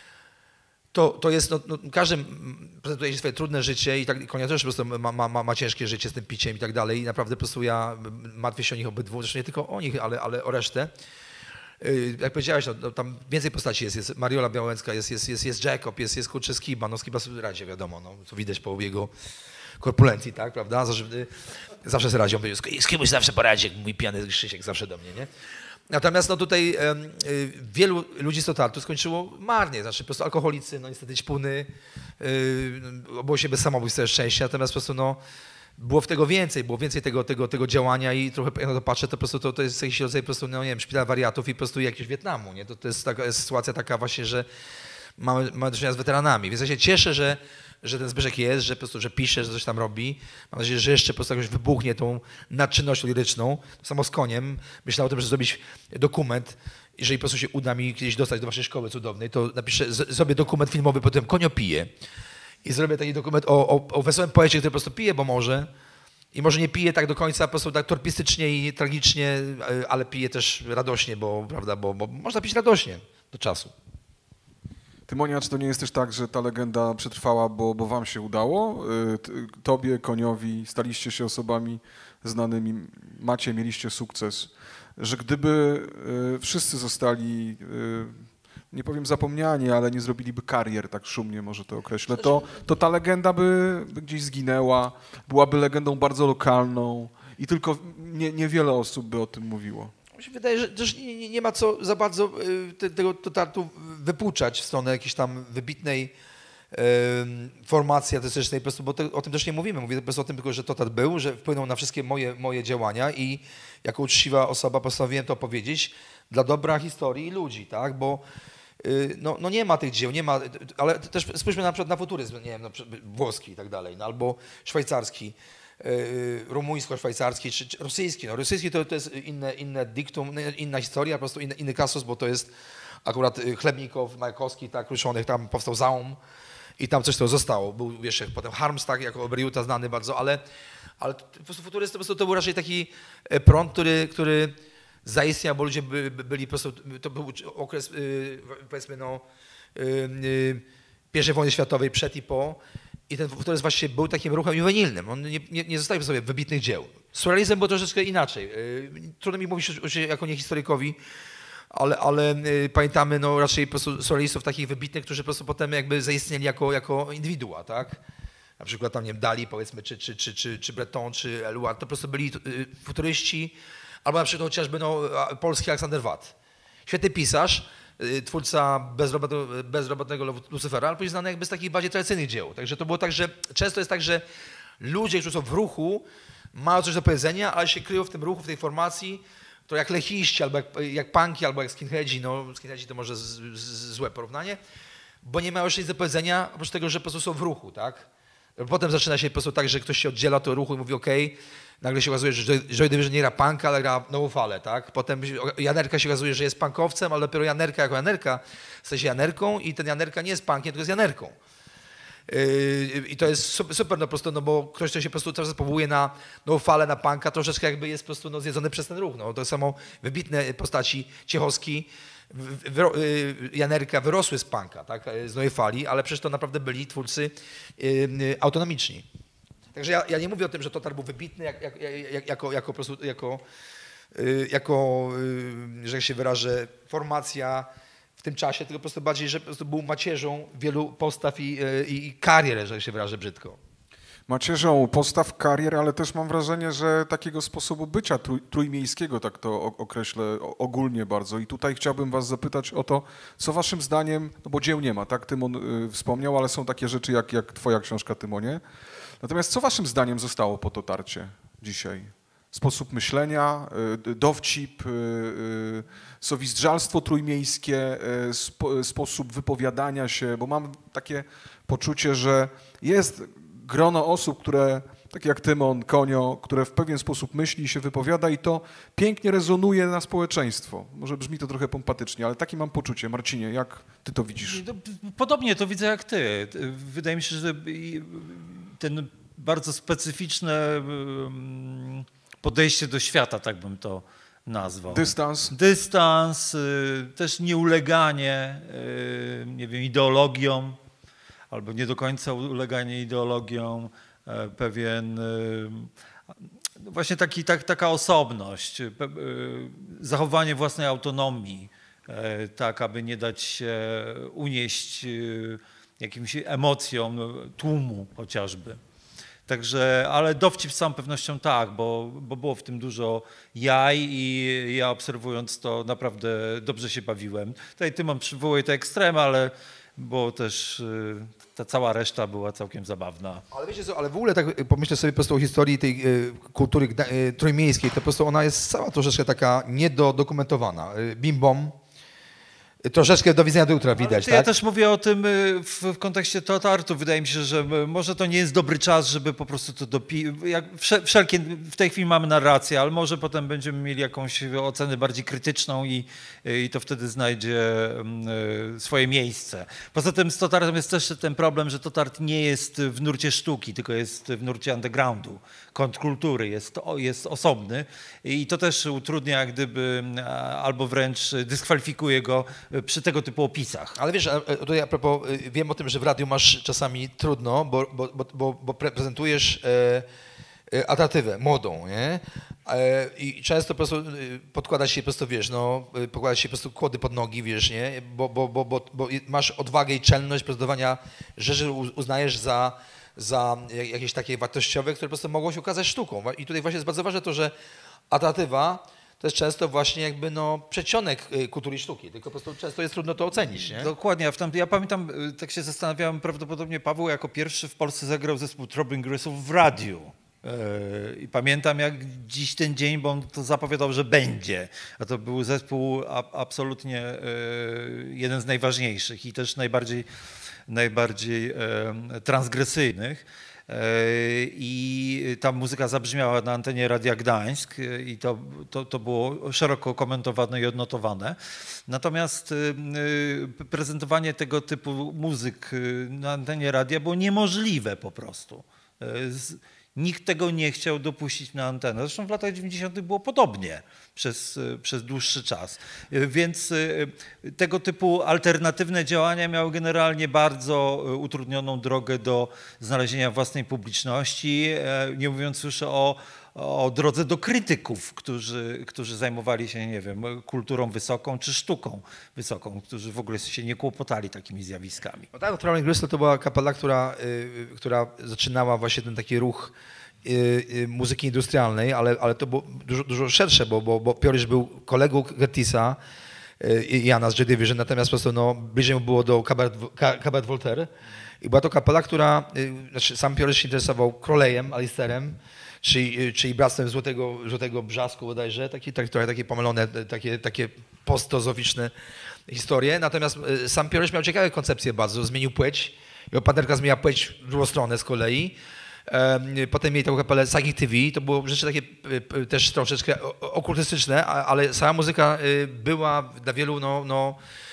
to, to jest, no, no, każdy prezentuje swoje trudne życie i tak, Konia też po prostu ma, ma, ma, ma ciężkie życie z tym piciem i tak dalej. I naprawdę po prostu ja martwię się o nich obydwu, zresztą nie tylko o nich, ale, ale o resztę. Jak powiedziałeś, no, no, tam więcej postaci jest, jest Mariola Białęcka, jest, jest, jest, jest Jacob, jest, jest kurczę Skiba, no Skiba sobie radzi, wiadomo, no, co widać po jego korpulencji, tak, prawda, zawsze, zawsze jest radzią, z kimś zawsze poradzi, jak mój pijany Krzysiek zawsze do mnie, nie? Natomiast no tutaj um, y, wielu ludzi z Totartu skończyło marnie, znaczy po prostu alkoholicy, no niestety ćpuny, y, obyło się bez samobójstwa szczęścia, natomiast po prostu no było w tego więcej, było więcej tego, tego, tego działania i trochę jak na to patrzę, to po prostu to, to jest jakiś rodzaj po prostu, no nie wiem, szpital wariatów i po prostu jakiegoś Wietnamu, nie? To, to jest taka jest sytuacja taka właśnie, że mamy, mamy do czynienia z weteranami, więc ja się cieszę, że, że ten Zbyszek jest, że po prostu, że pisze, że coś tam robi. Mam nadzieję, że jeszcze po prostu jakoś wybuchnie tą nadczynnością liryczną. To samo z Koniem. Myślałem o tym, że zrobić dokument. Jeżeli po prostu się uda mi kiedyś dostać do waszej szkoły cudownej, to napiszę, z, zrobię dokument filmowy, potem Konio pije. I zrobię taki dokument o, o, o wesołym poecie, który po prostu pije, bo może. I może nie pije tak do końca, po prostu tak torpistycznie i tragicznie, ale pije też radośnie, bo, prawda, bo, bo można pić radośnie do czasu.
Tymonia, czy to nie jest też tak, że ta legenda przetrwała, bo, bo wam się udało? Tobie, Koniowi, staliście się osobami znanymi, macie, mieliście sukces, że gdyby wszyscy zostali, nie powiem zapomniani, ale nie zrobiliby karier, tak szumnie może to określę, to, to ta legenda by gdzieś zginęła, byłaby legendą bardzo lokalną i tylko nie, niewiele osób by o tym mówiło.
Mi się wydaje, że też nie, nie, nie ma co za bardzo te, tego Totartu wypuczać w stronę jakiejś tam wybitnej formacji artystycznej, po prostu, bo te, o tym też nie mówimy. Mówię po prostu o tym tylko, że Totart był, że wpłynął na wszystkie moje, moje działania i jako uczciwa osoba postanowiłem to powiedzieć dla dobra historii i ludzi, tak? Bo no, no nie ma tych dzieł, nie ma, ale też spójrzmy na przykład na futuryzm, nie wiem, no, włoski i tak dalej, no, albo szwajcarski, rumuńsko-szwajcarski czy, czy rosyjski. No, rosyjski to, to jest inne, inne diktum, inna historia, po prostu inny, inny kasus, bo to jest akurat Chlebnikow, Majkowski, tak, Kruszonych, tam powstał Zaum i tam coś to zostało. Był jeszcze potem Harms, tak, jako Obriuta znany bardzo, ale, ale po prostu futuryzm po prostu to był raczej taki prąd, który, który zaistniał, bo ludzie by, by byli po prostu, to był okres, powiedzmy, no, pierwszej wojny światowej, przed i po. I ten futuryzm właśnie był takim ruchem juwenilnym. On nie, nie, nie zostawił sobie wybitnych dzieł. Surrealizm był troszeczkę inaczej. Trudno mi mówić jako niehistorykowi, ale, ale pamiętamy no, raczej po prostu surrealistów takich wybitnych, którzy po prostu potem jakby zaistnieli jako, jako indywidua, tak? Na przykład tam, nie wiem, Dali, powiedzmy, czy, czy, czy, czy, czy Breton, czy Eluard, to po prostu byli futuryści, albo na przykład chociażby no, polski Aleksander Watt. Świetny pisarz, twórca bezrobotnego, bezrobotnego Lucyfera, ale później znany jakby z takich bardziej tradycyjnych dzieł. Także to było tak, że często jest tak, że ludzie, którzy są w ruchu, mają coś do powiedzenia, ale się kryją w tym ruchu, w tej formacji, to jak lechiści, albo jak, jak punki, albo jak skinheadzi, no skinheadzi to może z, z, złe porównanie, bo nie mają już nic do powiedzenia, oprócz tego, że po prostu są w ruchu, tak? Potem zaczyna się po prostu tak, że ktoś się oddziela od ruchu i mówi okej, okay, nagle się okazuje, że Joy Division nie gra punka, ale gra nową falę, tak? Potem Janerka się okazuje, że jest punkowcem, ale dopiero Janerka jako Janerka staje się Janerką i ten Janerka nie jest punkiem, tylko jest Janerką. Yy, I to jest super, no po prostu, no bo ktoś, kto się po prostu teraz powołuje na nową falę, na punka, troszeczkę jakby jest po prostu no, zjedzony przez ten ruch. No. To samo wybitne postaci, Ciechowski, Janerka wyrosły z punka, tak? Z nowej fali, ale przecież to naprawdę byli twórcy yy, autonomiczni. Także ja, ja nie mówię o tym, że Totart był wybitny jak, jak, jak, jako, jako, po prostu, jako, yy, jako yy, że się wyrażę, formacja w tym czasie, tylko po prostu bardziej, że po prostu był macierzą wielu postaw i, i, i karier, że się wyrażę brzydko.
Macierzą postaw, karier, ale też mam wrażenie, że takiego sposobu bycia trój, trójmiejskiego, tak to określę ogólnie bardzo. I tutaj chciałbym was zapytać o to, co waszym zdaniem, no bo dzieł nie ma, tak? Tymon y, wspomniał, ale są takie rzeczy jak, jak twoja książka, Tymonie. Natomiast co waszym zdaniem zostało po Totarcie dzisiaj? Sposób myślenia, y, dowcip, y, y, sowizdrzalstwo trójmiejskie, y, spo, sposób wypowiadania się, bo mam takie poczucie, że jest grono osób, które, tak jak Tymon, Konio, które w pewien sposób myśli i się wypowiada i to pięknie rezonuje na społeczeństwo. Może brzmi to trochę pompatycznie, ale takie mam poczucie. Marcinie, jak ty to widzisz?
Podobnie to widzę jak ty. Wydaje mi się, że ten bardzo specyficzne podejście do świata, tak bym to nazwał.
Dystans.
Dystans, też nieuleganie, nie wiem, ideologiom, albo nie do końca uleganie ideologiom, pewien, właśnie taki, tak, taka osobność, zachowanie własnej autonomii, tak aby nie dać się unieść jakimś emocjom tłumu chociażby. Także, ale dowcip z całą pewnością tak, bo, bo było w tym dużo jaj i ja obserwując to naprawdę dobrze się bawiłem. Tutaj Tymon przywołuje te ekstremy, ale bo też ta cała reszta była całkiem zabawna.
Ale wiecie co, ale w ogóle tak pomyślę sobie po prostu o historii tej y, kultury y, trójmiejskiej, to po prostu ona jest cała troszeczkę taka niedodokumentowana. Y, Bim Bom, y, troszeczkę do widzenia do jutra widać, tak?
Ja też mówię o tym w, w kontekście Totartu. Wydaje mi się, że może to nie jest dobry czas, żeby po prostu to dopisać. Wszelkie, w tej chwili mamy narrację, ale może potem będziemy mieli jakąś ocenę bardziej krytyczną i, i to wtedy znajdzie swoje miejsce. Poza tym z Totartem jest też ten problem, że Totart nie jest w nurcie sztuki, tylko jest w nurcie undergroundu, kontrkultury, jest, jest osobny i to też utrudnia jak gdyby albo wręcz dyskwalifikuje go przy tego typu opisach.
Ale wiesz, tutaj a propos, wiem o tym, że w radiu masz czasami trudno, bo, bo, bo, bo prezentujesz e, alternatywę młodą, nie? E, I często po prostu podkłada się po prostu, wiesz, no, podkłada się po prostu kłody pod nogi, wiesz, nie? Bo, bo, bo, bo, bo masz odwagę i czelność prezentowania rzeczy, uznajesz za, za jakieś takie wartościowe, które po prostu mogą się okazać sztuką. I tutaj właśnie jest bardzo ważne to, że alternatywa to jest często właśnie jakby no przedsionek y, kultury i sztuki, tylko po prostu często jest trudno to ocenić, nie?
Dokładnie, a w tam, ja pamiętam, y, tak się zastanawiałem, prawdopodobnie Paweł jako pierwszy w Polsce zagrał zespół Throbbing Grissel w radiu. Yy, I pamiętam jak dziś ten dzień, bo on to zapowiadał, że będzie. A to był zespół a, absolutnie yy, jeden z najważniejszych i też najbardziej, najbardziej yy, transgresyjnych. I ta muzyka zabrzmiała na antenie Radia Gdańsk i to, to, to było szeroko komentowane i odnotowane. Natomiast prezentowanie tego typu muzyk na antenie radia było niemożliwe po prostu. Nikt tego nie chciał dopuścić na antenę. Zresztą w latach dziewięćdziesiątych było podobnie przez, przez dłuższy czas. Więc tego typu alternatywne działania miały generalnie bardzo utrudnioną drogę do znalezienia własnej publiczności, nie mówiąc już o, o drodze do krytyków, którzy, którzy zajmowali się, nie wiem, kulturą wysoką czy sztuką wysoką, którzy w ogóle się nie kłopotali takimi zjawiskami.
No tak, Throbbing Gristle to była kapela, która, y, która zaczynała właśnie ten taki ruch y, y, muzyki industrialnej, ale, ale to było dużo, dużo szersze, bo, bo, bo Piorysz był kolegą Curtisa y, i Jana z Joy Division, natomiast po prostu no, bliżej mu było do Cabaret Voltaire i była to kapela, która, y, znaczy sam Piorysz się interesował Crowleyem, Alisterem, czyli, czyli bractwem Złotego, Złotego Brzasku bodajże, takie, tak, trochę takie pomylone, takie, takie postozoficzne historie. Natomiast sam Piorysz miał ciekawe koncepcje bardzo, zmienił płeć. Jego partnerka zmieniła płeć w drugą stronę z kolei. Potem mieli taką kapelę Psychic T V, to było rzeczy takie też troszeczkę okultystyczne, ale sama muzyka była dla wielu, no, no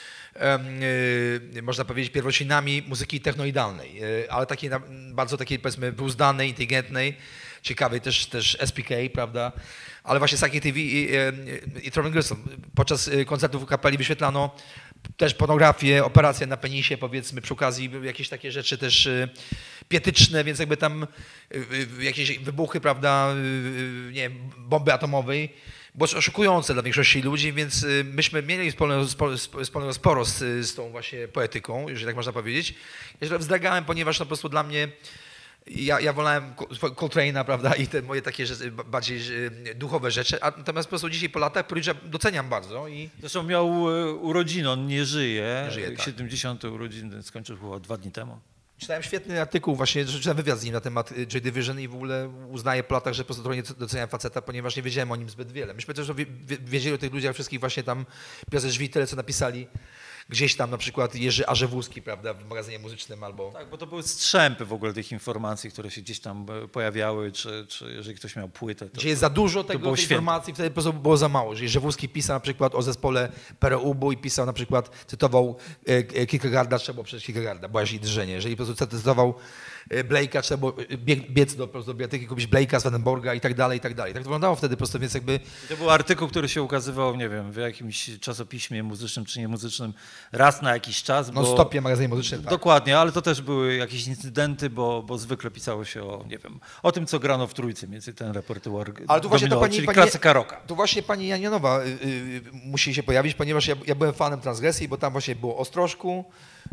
można powiedzieć, pierwoszinami muzyki technoidalnej, ale takiej bardzo takiej, powiedzmy, wyuzdanej, inteligentnej, ciekawej, też, też S P K, prawda? Ale właśnie Psychic T V i, i, i Throbbing Gristle. Podczas koncertów kapeli wyświetlano też pornografię, operacje na penisie, powiedzmy, przy okazji jakieś takie rzeczy też pietyczne, więc jakby tam jakieś wybuchy, prawda, nie wiem, bomby atomowej. Było oszukujące dla większości ludzi, więc myśmy mieli wspólnego, wspólnego sporo z, z tą właśnie poetyką, jeżeli tak można powiedzieć. Ja się wzdragałem, ponieważ no po prostu dla mnie Ja, ja wolałem Coltrane'a, prawda, i te moje takie rzeczy, bardziej duchowe rzeczy, a natomiast po prostu dzisiaj po latach Piorysia doceniam bardzo. I...
Zresztą miał urodziny, on nie żyje,
nie żyje tak.
siedemdziesiąte urodziny skończył chyba dwa dni temu.
Czytałem świetny artykuł, właśnie czytałem wywiad z nim na temat Joy Division i w ogóle uznaję po latach, że po prostu trochę nie doceniam faceta, ponieważ nie wiedziałem o nim zbyt wiele. Myśmy też wiedzieli o tych ludziach wszystkich właśnie tam, Piotr Żwitele, co napisali gdzieś tam, na przykład Jerzy Arzewuski, prawda, w magazynie muzycznym albo...
Tak, bo to były strzępy w ogóle tych informacji, które się gdzieś tam pojawiały, czy, czy jeżeli ktoś miał płytę. To,
Gdzie jest za dużo tego informacji, wtedy po prostu było za mało. Jeżeli Żewuski pisał na przykład o zespole Pereubu i pisał na przykład, cytował Kierkegaarda, trzeba było przecież Kierkegaarda, była i drżenie. Jeżeli po prostu cytował Blake'a, trzeba było biec do, do biblioteki, kupić Blake'a, Swedenborga i tak dalej, i tak dalej. Tak to wyglądało wtedy po prostu, więc jakby...
To był artykuł, który się ukazywał, nie wiem, w jakimś czasopiśmie muzycznym czy niemuzycznym raz na jakiś czas.
No stopie magazynie muzycznym, tak.
Dokładnie, ale to też były jakieś incydenty, bo, bo zwykle pisało się o, nie wiem, o tym, co grano w Trójce, między ten repertuar
ale tu właśnie
dominował,
to pani,
czyli
pani,
klasyka rocka.
Tu właśnie pani Janinowa y, y, musi się pojawić, ponieważ ja, ja byłem fanem Transgresji, bo tam właśnie było o Ostrożku,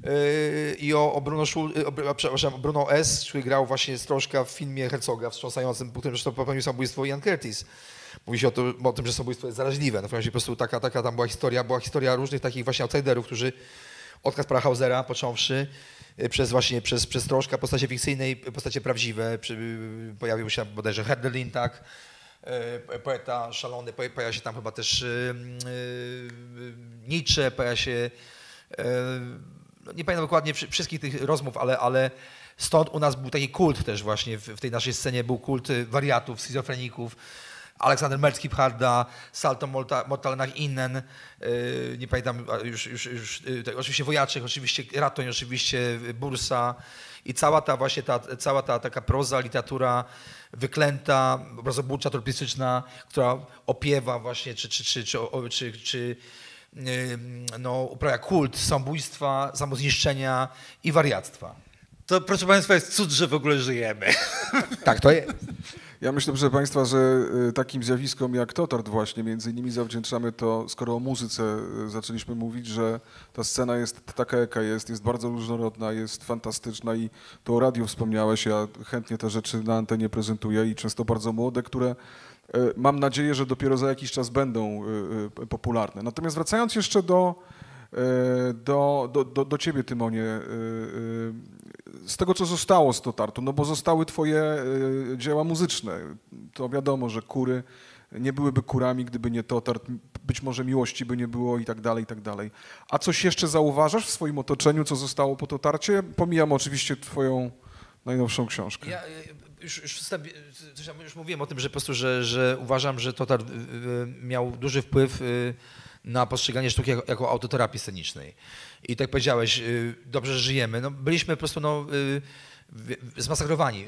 i o, o, Bruno Schul, o, przepraszam, Bruno S., który grał właśnie Strożka w filmie Herzoga, wstrząsającym, po którym zresztą popełnił samobójstwo Ian Curtis. Mówi się o, to, o tym, że samobójstwo jest zaraźliwe. No, w po prostu taka, taka tam była historia, była historia różnych takich właśnie outsiderów, którzy od Kaspara Hausera począwszy, przez właśnie przez, przez Strożka, postacie fikcyjnej, postacie prawdziwe, przy, pojawił się bodajże Herdelin, tak, poeta szalony, pojawia się tam chyba też Nietzsche, pojawia się... Nie pamiętam dokładnie wszystkich tych rozmów, ale, ale stąd u nas był taki kult też właśnie, w, w tej naszej scenie był kult wariatów, schizofreników, Aleksander Merckx-Harda, Salto Mortalenach Innen, yy, nie pamiętam, już, już, już yy, oczywiście Wojaczek, oczywiście Ratoń, oczywiście Bursa i cała ta właśnie ta, cała ta taka proza, literatura wyklęta, obrazobórcza, turpistyczna, która opiewa właśnie, czy, czy, czy, czy, czy, czy no, uprawia kult samobójstwa, samozniszczenia i wariactwa.
To, proszę Państwa, jest cud, że w ogóle żyjemy.
Tak, to jest.
Ja myślę, proszę Państwa, że takim zjawiskom jak Totart właśnie, między innymi zawdzięczamy to, skoro o muzyce zaczęliśmy mówić, że ta scena jest taka, jaka jest, jest bardzo różnorodna, jest fantastyczna i to o radiu wspomniałeś, ja chętnie te rzeczy na antenie prezentuję i często bardzo młode, które mam nadzieję, że dopiero za jakiś czas będą popularne. Natomiast wracając jeszcze do, do, do, do, do ciebie, Tymonie, z tego, co zostało z Totartu, no bo zostały twoje dzieła muzyczne. To wiadomo, że kury nie byłyby kurami, gdyby nie Totart, być może miłości by nie było i tak dalej, i tak dalej. A coś jeszcze zauważasz w swoim otoczeniu, co zostało po Totarcie? Pomijam oczywiście twoją najnowszą książkę.
Ja już, już, już mówiłem o tym, że po prostu, że, że uważam, że Totart miał duży wpływ na postrzeganie sztuki jako, jako autoterapii scenicznej. I tak powiedziałeś, dobrze, że żyjemy. No, byliśmy po prostu no, zmasakrowani,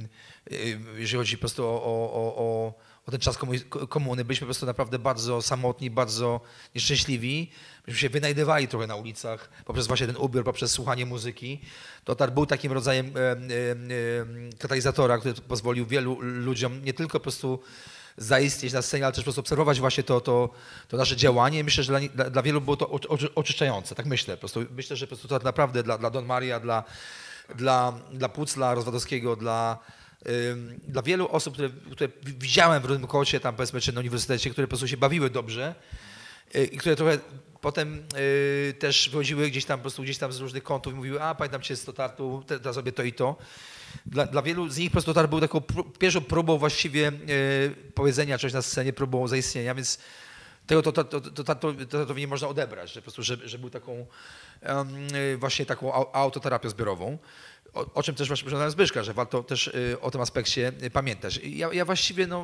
jeżeli chodzi po prostu o, o, o, o ten czas komuny. Byliśmy po prostu naprawdę bardzo samotni, bardzo nieszczęśliwi. Myśmy się wynajdywali trochę na ulicach poprzez właśnie ten ubiór, poprzez słuchanie muzyki. Totart był takim rodzajem e, e, e, katalizatora, który pozwolił wielu ludziom nie tylko po prostu zaistnieć na scenie, ale też po prostu obserwować właśnie to, to, to nasze działanie. Myślę, że dla, dla wielu było to oczyszczające, tak myślę. Po prostu, myślę, że po prostu to naprawdę dla, dla Don Maria, dla, dla, dla Pucla Rozwadowskiego, dla, ym, dla wielu osób, które, które widziałem w Rudym Kocie, tam powiedzmy, czy na uniwersytecie, które po prostu się bawiły dobrze yy, i które trochę potem yy, też wychodziły gdzieś tam po prostu gdzieś tam z różnych kątów i mówiły, a pamiętam cię z Totartu, teraz robię to i to. Dla, dla wielu z nich po prostu Totart był taką pró- pierwszą próbą właściwie e, powiedzenia czegoś na scenie, próbą zaistnienia, więc tego to, to, to, to, to, to, to nie można odebrać, że po prostu, że, że był taką um, właśnie taką autoterapią zbiorową, o, o czym też właśnie przyznałem Zbyszka, że warto też y, o tym aspekcie y, pamiętać. Ja, ja właściwie no,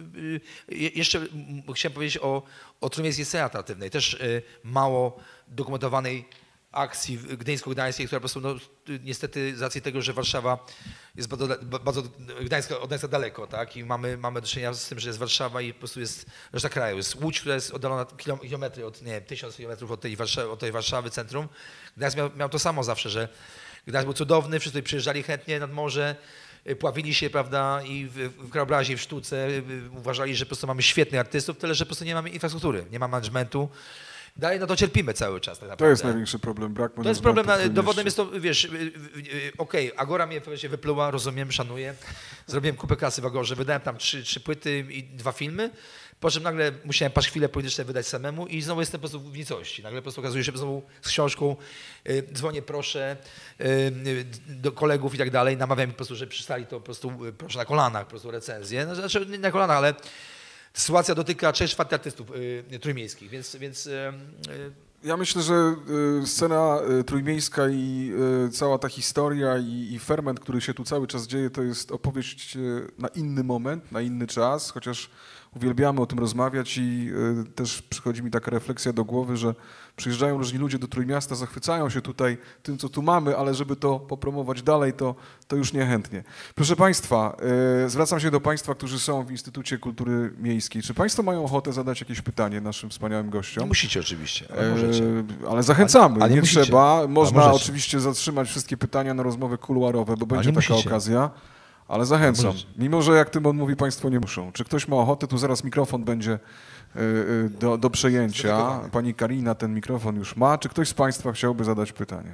y, y, jeszcze m, chciałem powiedzieć o, o trójmiejskiej scenie alternatywnej, też y, mało dokumentowanej akcji gdyńsko-gdańskiej, która po prostu no, niestety z racji tego, że Warszawa jest bardzo, bardzo Gdańska, od Gdańska daleko, tak? I mamy, mamy do czynienia z tym, że jest Warszawa i po prostu jest reszta kraju. Jest Łódź, która jest oddalona kilometry od, nie wiem, tysiąc kilometrów od tej Warszawy, od tej Warszawy centrum. Gdańsk miał, miał to samo zawsze, że Gdańsk był cudowny, wszyscy tutaj przyjeżdżali chętnie nad morze, pławili się, prawda, i w, w krajobrazie, i w sztuce. Uważali, że po prostu mamy świetnych artystów, tyle że po prostu nie mamy infrastruktury, nie ma managementu. Dalej, no to cierpimy cały czas tak naprawdę.
To jest największy problem, brak
To jest problem, na, dowodem jest to, wiesz, okej, okay, Agora mnie się wypluła, rozumiem, szanuję. Zrobiłem kupę kasy w Agorze, wydałem tam trzy, trzy płyty i dwa filmy, po czym nagle musiałem paszkwile polityczne wydać samemu i znowu jestem po prostu w nicości. Nagle po prostu okazuje się, że znowu z książką y, dzwonię, proszę, y, do kolegów i tak dalej, namawiam po prostu, że przystali to po prostu, y, proszę na kolanach, po prostu recenzję. No, znaczy nie na kolanach, ale sytuacja dotyka trzech czwartych artystów y, trójmiejskich, więc... więc y, y,
Ja myślę, że y, scena y, trójmiejska i y, cała ta historia i, i ferment, który się tu cały czas dzieje, to jest opowieść y, na inny moment, na inny czas, chociaż uwielbiamy o tym rozmawiać i y, też przychodzi mi taka refleksja do głowy, że przyjeżdżają różni ludzie do Trójmiasta, zachwycają się tutaj tym, co tu mamy, ale żeby to popromować dalej, to, to już niechętnie. Proszę Państwa, y, zwracam się do Państwa, którzy są w Instytucie Kultury Miejskiej. Czy Państwo mają ochotę zadać jakieś pytanie naszym wspaniałym gościom?
nie musicie oczywiście, ale możecie.
E, ale zachęcamy,
ale, ale
nie,
nie musicie.
trzeba. Można
możecie.
oczywiście zatrzymać wszystkie pytania na rozmowy kuluarowe, bo będzie
nie
taka
musicie.
okazja. Ale zachęcam,
Możecie.
mimo że jak Tymon mówi, Państwo nie muszą. Czy ktoś ma ochotę, tu zaraz mikrofon będzie y, y, do, do przejęcia.
Zdedykowany.
Pani Karina ten mikrofon już ma. Czy ktoś z Państwa chciałby zadać pytanie?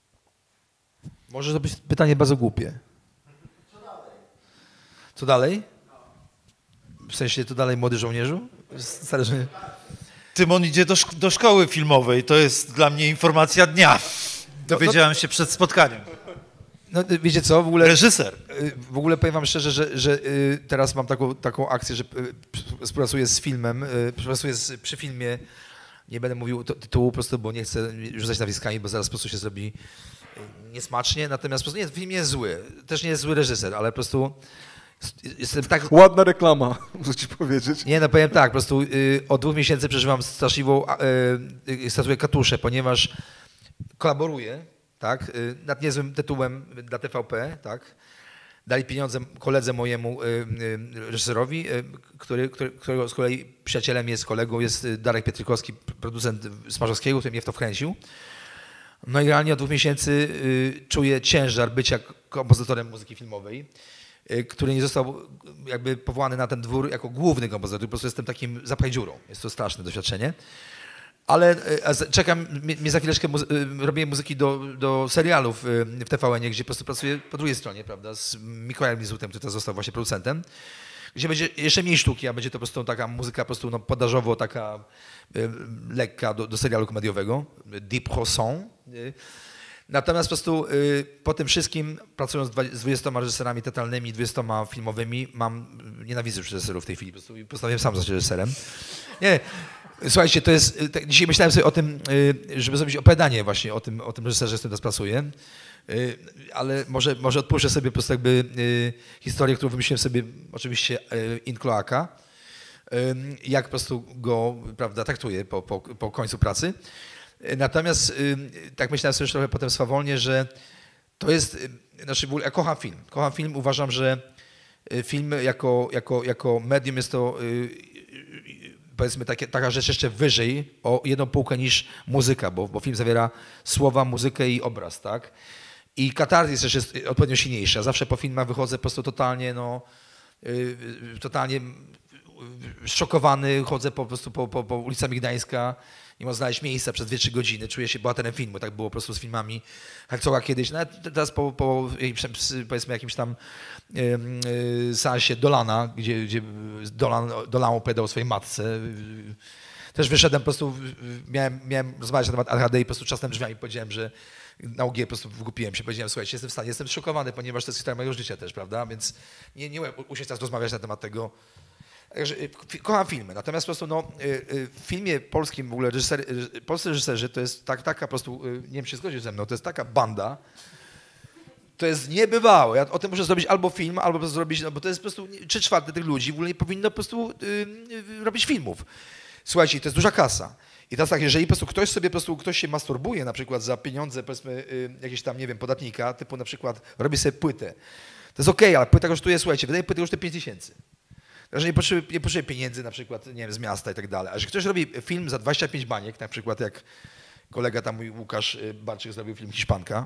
Może to być pytanie bardzo głupie. Co dalej? W sensie, to dalej, młody żołnierzu? Stary żołnierz.
Tymon idzie do, szk- do szkoły filmowej, to jest dla mnie informacja dnia. Dowiedziałem się przed spotkaniem.
No wiecie co, w ogóle...
Reżyser.
y, W ogóle powiem wam szczerze, że, że y, teraz mam taką, taką akcję, że y, współpracuję z filmem, y, współpracuję z, przy filmie, nie będę mówił to- tytułu po prostu, bo nie chcę rzucać nazwiskami, bo zaraz po prostu się zrobi y, niesmacznie, natomiast po prostu nie, film nie jest zły, też nie jest zły reżyser, ale po prostu jestem tak...
Ładna reklama, muszę Ci powiedzieć.
Nie, no powiem tak, po prostu y, od dwóch miesięcy przeżywam straszliwą a, y, y, statuę katuszę, ponieważ kolaboruję, tak, y, nad niezłym tytułem dla T V P, tak. Dali pieniądze koledze mojemu y, y, reżyserowi, y, który, który, którego z kolei przyjacielem jest, kolegą jest y, Darek Pietrykowski, producent Smarzowskiego, który mnie w to wkręcił. No i realnie od dwóch miesięcy y, czuję ciężar bycia kompozytorem muzyki filmowej, y, który nie został jakby powołany na ten dwór jako główny kompozytor, po prostu jestem takim zapchaj dziurą. Jest to straszne doświadczenie. Ale y, a z- czekam, mnie mnie za chwileczkę muzy- y, robię muzyki do, do serialów y, w T V N-ie, gdzie po prostu pracuję po drugiej stronie, prawda, z Mikołajem Lizutem, który teraz został właśnie producentem, gdzie będzie jeszcze mniej sztuki, a będzie to po prostu taka muzyka po prostu no, podażowo taka y, lekka do, do serialu komediowego, Deep Rosson. Y. Natomiast po prostu y, po tym wszystkim, pracując z dwudziestoma reżyserami teatralnymi, dwudziestoma filmowymi, mam, nienawidzę już reżyserów w tej chwili, po prostu postanowiłem sam zostać reżyserem. Nie, słuchajcie, to jest, tak, dzisiaj myślałem sobie o tym, y, żeby zrobić opowiadanie właśnie o tym, o tym reżyserze, z którym teraz pracuję, y, ale może, może odpuszczę sobie po prostu jakby y, historię, którą wymyśliłem sobie oczywiście y, in cloaca, y, jak po prostu go, prawda, traktuję po, po, po końcu pracy. Natomiast tak myślałem sobie już trochę potem swawolnie, że to jest, znaczy ja kocham film. Kocham film, uważam, że film jako, jako, jako medium jest to powiedzmy takie, taka rzecz jeszcze wyżej o jedną półkę niż muzyka, bo, bo film zawiera słowa, muzykę i obraz, tak? I katarzis też jest odpowiednio silniejsza. Zawsze po filmach wychodzę po prostu totalnie, no, totalnie szokowany, chodzę po prostu po, po, po ulicami Gdańska, nie mogę znaleźć miejsca przez dwie trzy godziny, czuję się bohaterem filmu, tak było po prostu z filmami Herzoga kiedyś, no, teraz po, po powiedzmy jakimś tam yy, seansie Dolana, gdzie, gdzie Dolan, Dolan opowiadał o swojej matce, też wyszedłem po prostu, miałem, miałem rozmawiać na temat A D H D i po prostu czasem drzwiami powiedziałem, że na U G po prostu wygłupiłem się, powiedziałem, słuchajcie, jestem w stanie, jestem szokowany, ponieważ to jest historia mojego życia też, prawda, więc nie, nie usiąść teraz rozmawiać na temat tego. Także kocham filmy, natomiast po prostu no, w filmie polskim w ogóle reżyser, polscy reżyserzy to jest tak, taka po prostu, nie wiem, czy się zgodzisz ze mną, to jest taka banda, to jest niebywałe. Ja o tym muszę zrobić albo film, albo po prostu zrobić, no bo to jest po prostu trzy czwarte tych ludzi w ogóle nie powinno po prostu yy, robić filmów. Słuchajcie, to jest duża kasa. I teraz tak, jeżeli po prostu ktoś sobie po prostu, ktoś się masturbuje na przykład za pieniądze, powiedzmy, yy, jakiegoś tam, nie wiem, podatnika, typu na przykład robi sobie płytę, to jest okej, okay, ale płyta kosztuje, słuchajcie, wydaje płytę kosztuje pięć tysięcy. Że nie potrzebuje, nie potrzebuje pieniędzy na przykład, nie wiem, z miasta i tak dalej. A że ktoś robi film za dwadzieścia pięć baniek, na przykład jak kolega tam mój Łukasz Barczyk zrobił film Hiszpanka,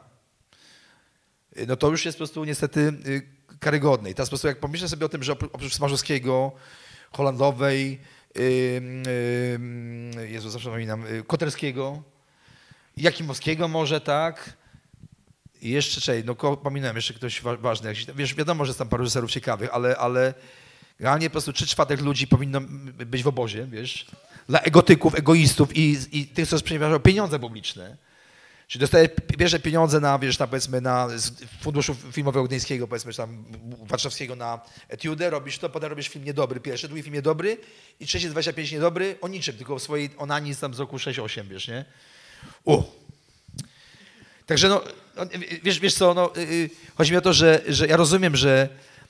no to już jest po prostu niestety karygodne. I teraz po prostu jak pomyślę sobie o tym, że oprócz Smarzowskiego, Holandowej, yy, Jezu, zawsze pamiętam, Koterskiego, Jakimowskiego może, tak? I jeszcze, czekaj, no pominąłem jeszcze ktoś ważny. Wiesz, wiadomo, że jest tam paru reżyserów ciekawych, ale, ale realnie po prostu trzy czwarte ludzi powinno być w obozie, wiesz, dla egotyków, egoistów i, i tych, co sprzedawali pieniądze publiczne. Czyli dostaje, bierze pieniądze na, wiesz, tam powiedzmy na funduszu filmowego gdańskiego, powiedzmy, czy tam warszawskiego na etiudę, robisz to, potem robisz film niedobry, pierwszy, drugi film niedobry i trzeci dwadzieścia pięć niedobry, o niczym, tylko o swojej onanii tam z roku sześć osiem, wiesz, nie? U. Także no, wiesz, wiesz co, no, yy, chodzi mi o to, że, że ja rozumiem, że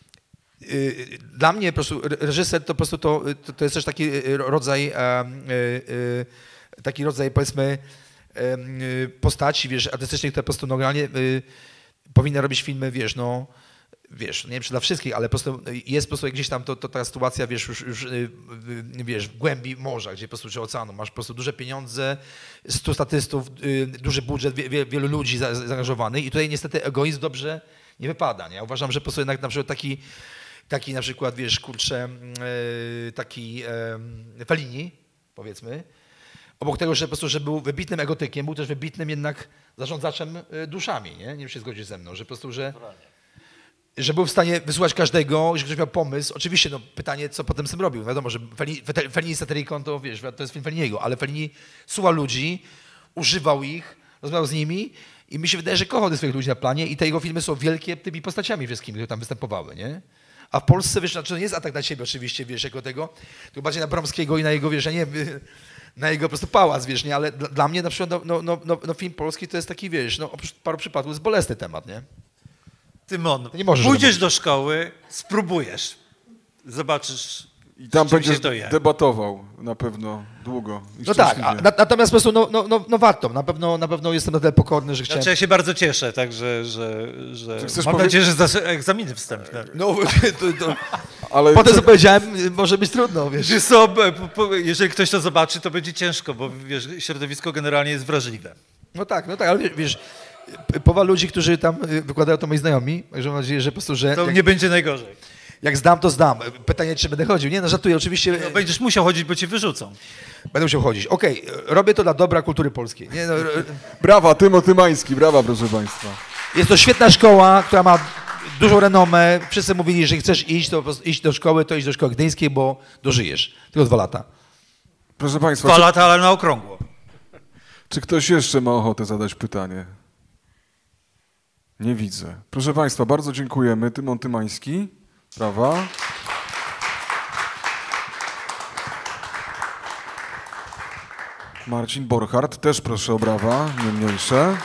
yy, dla mnie po prostu reżyser to po prostu to, to, to jest też taki rodzaj, yy, yy, taki rodzaj, powiedzmy, yy, postaci, wiesz, artystycznych, które po prostu no, realnie yy, powinny robić filmy, wiesz, no, wiesz, nie wiem, czy dla wszystkich, ale po prostu jest po prostu gdzieś tam to, to ta sytuacja, wiesz, już, już wiesz, w głębi morza, gdzie po prostu, czy oceanu, masz po prostu duże pieniądze, stu statystów, duży budżet, wie, wielu ludzi za, zaangażowanych i tutaj niestety egoizm dobrze nie wypada, nie? Ja uważam, że po prostu jednak na przykład taki, taki na przykład, wiesz, kurczę, taki Fellini, powiedzmy, obok tego, że po prostu, że był wybitnym egotykiem, był też wybitnym jednak zarządzaczem duszami, nie? Nie wiem, czy się zgodzisz ze mną, że po prostu, że że był w stanie wysłuchać każdego, że ktoś miał pomysł. Oczywiście, no pytanie, co potem z tym robił. Wiadomo, że Fellini, Fellini Satyricon to, wiesz, to jest film Felliniego, ale Fellini słuchał ludzi, używał ich, rozmawiał z nimi i mi się wydaje, że kochał tych swoich ludzi na planie i te jego filmy są wielkie tymi postaciami wszystkimi, które tam występowały, nie? A w Polsce, wiesz, znaczy to nie jest atak na siebie oczywiście, wiesz, jako tego, tylko bardziej na Bromskiego i na jego, wiesz, nie na jego po prostu pałac, wiesz, nie? Ale dla, dla mnie na przykład, no, no, no, no film polski to jest taki, wiesz, no oprócz paru przypadków jest bolesny temat, nie?
Tymon,
nie możesz
pójdziesz do szkoły, spróbujesz, zobaczysz,
i tam będziesz
to je.
debatował na pewno długo. I
no tak, a, natomiast po prostu no, no, no, no warto, na pewno, na pewno jestem na tyle pokorny, że chciałem...
Znaczy ja się bardzo cieszę, także, że, że mam
powie...
nadzieję, że zdasz egzaminy wstępne.
No, to, to...
Ale
potem co powiedziałem, może być trudno, wiesz.
Wiesz co, jeżeli ktoś to zobaczy, to będzie ciężko, bo wiesz, środowisko generalnie jest wrażliwe.
No tak, no tak, ale wiesz... Połowa ludzi, którzy tam wykładają, to moi znajomi, także mam nadzieję, że po prostu, że...
To
jak,
nie będzie najgorzej.
Jak zdam, to zdam. Pytanie, czy będę chodził. Nie, no żartuję, oczywiście...
No, będziesz musiał chodzić, bo cię wyrzucą.
Będę musiał chodzić. Okej, okay, robię to dla dobra kultury polskiej. Nie, no,
brawa, Tymo Tymański, brawa, proszę państwa.
Jest to świetna szkoła, która ma dużą renomę, wszyscy mówili, że chcesz iść, to po prostu iść do szkoły, to iść do szkoły gdyńskiej, bo dożyjesz. Tylko dwa lata.
Proszę Państwa,
Dwa
czy,
lata, ale na okrągło.
czy ktoś jeszcze ma ochotę zadać pytanie? Nie widzę. Proszę Państwa, bardzo dziękujemy. Tymon Tymański. Brawa. Marcin Borchardt, też proszę o brawa, nie mniejsze.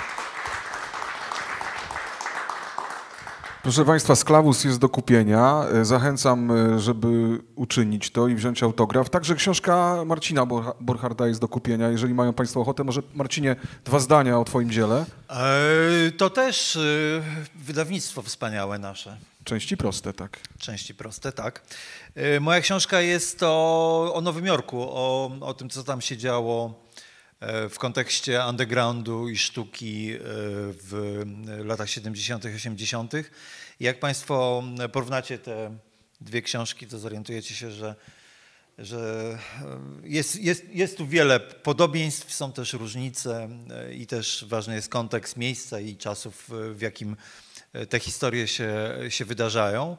Proszę Państwa, Sklawus jest do kupienia. Zachęcam, żeby uczynić to i wziąć autograf. Także książka Marcina Borchardta jest do kupienia. Jeżeli mają Państwo ochotę, może Marcinie, dwa zdania o Twoim dziele.
E, to też e, wydawnictwo wspaniałe nasze.
Części proste, tak.
Części proste, tak. E, moja książka jest o, o Nowym Jorku, o, o tym, co tam się działo e, w kontekście undergroundu i sztuki e, w latach siedemdziesiątych, osiemdziesiątych. Jak Państwo porównacie te dwie książki, to zorientujecie się, że, że jest, jest, jest tu wiele podobieństw, są też różnice e, i też ważny jest kontekst miejsca i czasów, w jakim te historie się, się wydarzają.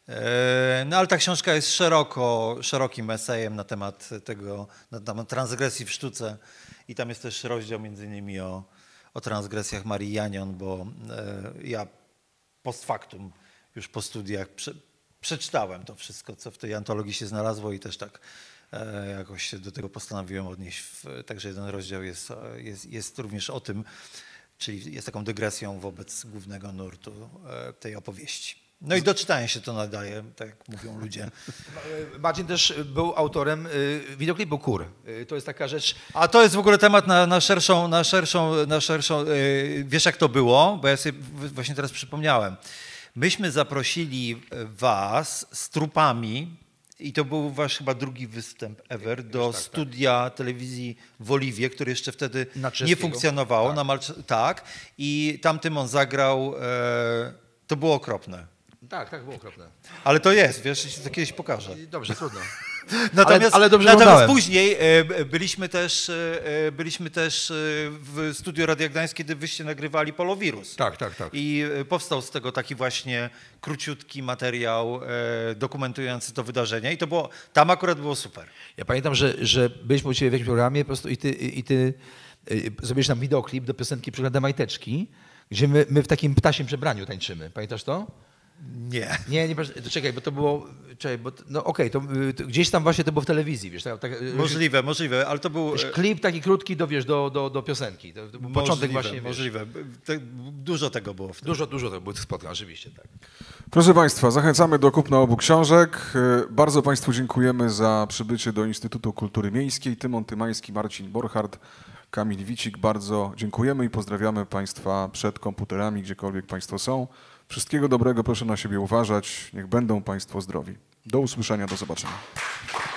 No ale ta książka jest szeroko, szerokim esejem na temat tego, na temat transgresji w sztuce i tam jest też rozdział między innymi o, o transgresjach Marii Janion, bo ja post factum, już po studiach prze, przeczytałem to wszystko, co w tej antologii się znalazło i też tak jakoś się do tego postanowiłem odnieść. Także jeden rozdział jest, jest, jest również o tym, czyli jest taką dygresją wobec głównego nurtu tej opowieści. No i doczytanie się to nadaje, tak jak mówią ludzie.
Marcin też był autorem widoklipu Kur. To jest taka rzecz...
A to jest w ogóle temat na, na szerszą, na szerszą, na szerszą, wiesz jak to było? Bo ja sobie właśnie teraz przypomniałem. Myśmy zaprosili was z trupami, i to był wasz chyba drugi występ ever, do
tak,
studia tak. telewizji w Oliwie, które jeszcze wtedy
na
nie funkcjonowało.
Tak.
Na Malcz tak. I tam Tymon zagrał, e, to było okropne.
Tak, tak, było okropne.
Ale to jest, wiesz, to kiedyś pokażę.
Dobrze, trudno.
Natomiast,
ale, ale dobrze
natomiast
oglądałem.
później e, byliśmy też, e, byliśmy też w studiu Radia Gdańsk, kiedy wyście nagrywali Polowirus.
Tak, tak, tak.
I powstał z tego taki właśnie króciutki materiał e, dokumentujący to wydarzenie i to było, tam akurat było super.
Ja pamiętam, że, że byliśmy u Ciebie w jakimś programie po prostu i Ty, i ty zrobiłeś nam wideoklip do piosenki Przygląda Majteczki, gdzie my, my w takim ptasiem przebraniu tańczymy. Pamiętasz to?
Nie.
Nie, nie, to czekaj, bo to było, czekaj, bo, no okej, okay, to, to gdzieś tam właśnie to było w telewizji, wiesz. Tak, tak,
możliwe, możliwe, ale to był...
Wiesz, klip taki krótki do, wiesz, do, do, do piosenki, to, to był początek właśnie,
możliwe. Te, dużo tego było wtedy.
Dużo, dużo tego było tych spotkań, oczywiście, tak.
Proszę Państwa, zachęcamy do kupna obu książek. Bardzo Państwu dziękujemy za przybycie do Instytutu Kultury Miejskiej. Tymon Tymański, Marcin Borchardt, Kamil Wicik, bardzo dziękujemy i pozdrawiamy Państwa przed komputerami, gdziekolwiek Państwo są. Wszystkiego dobrego, proszę na siebie uważać. Niech będą Państwo zdrowi. Do usłyszenia, do zobaczenia.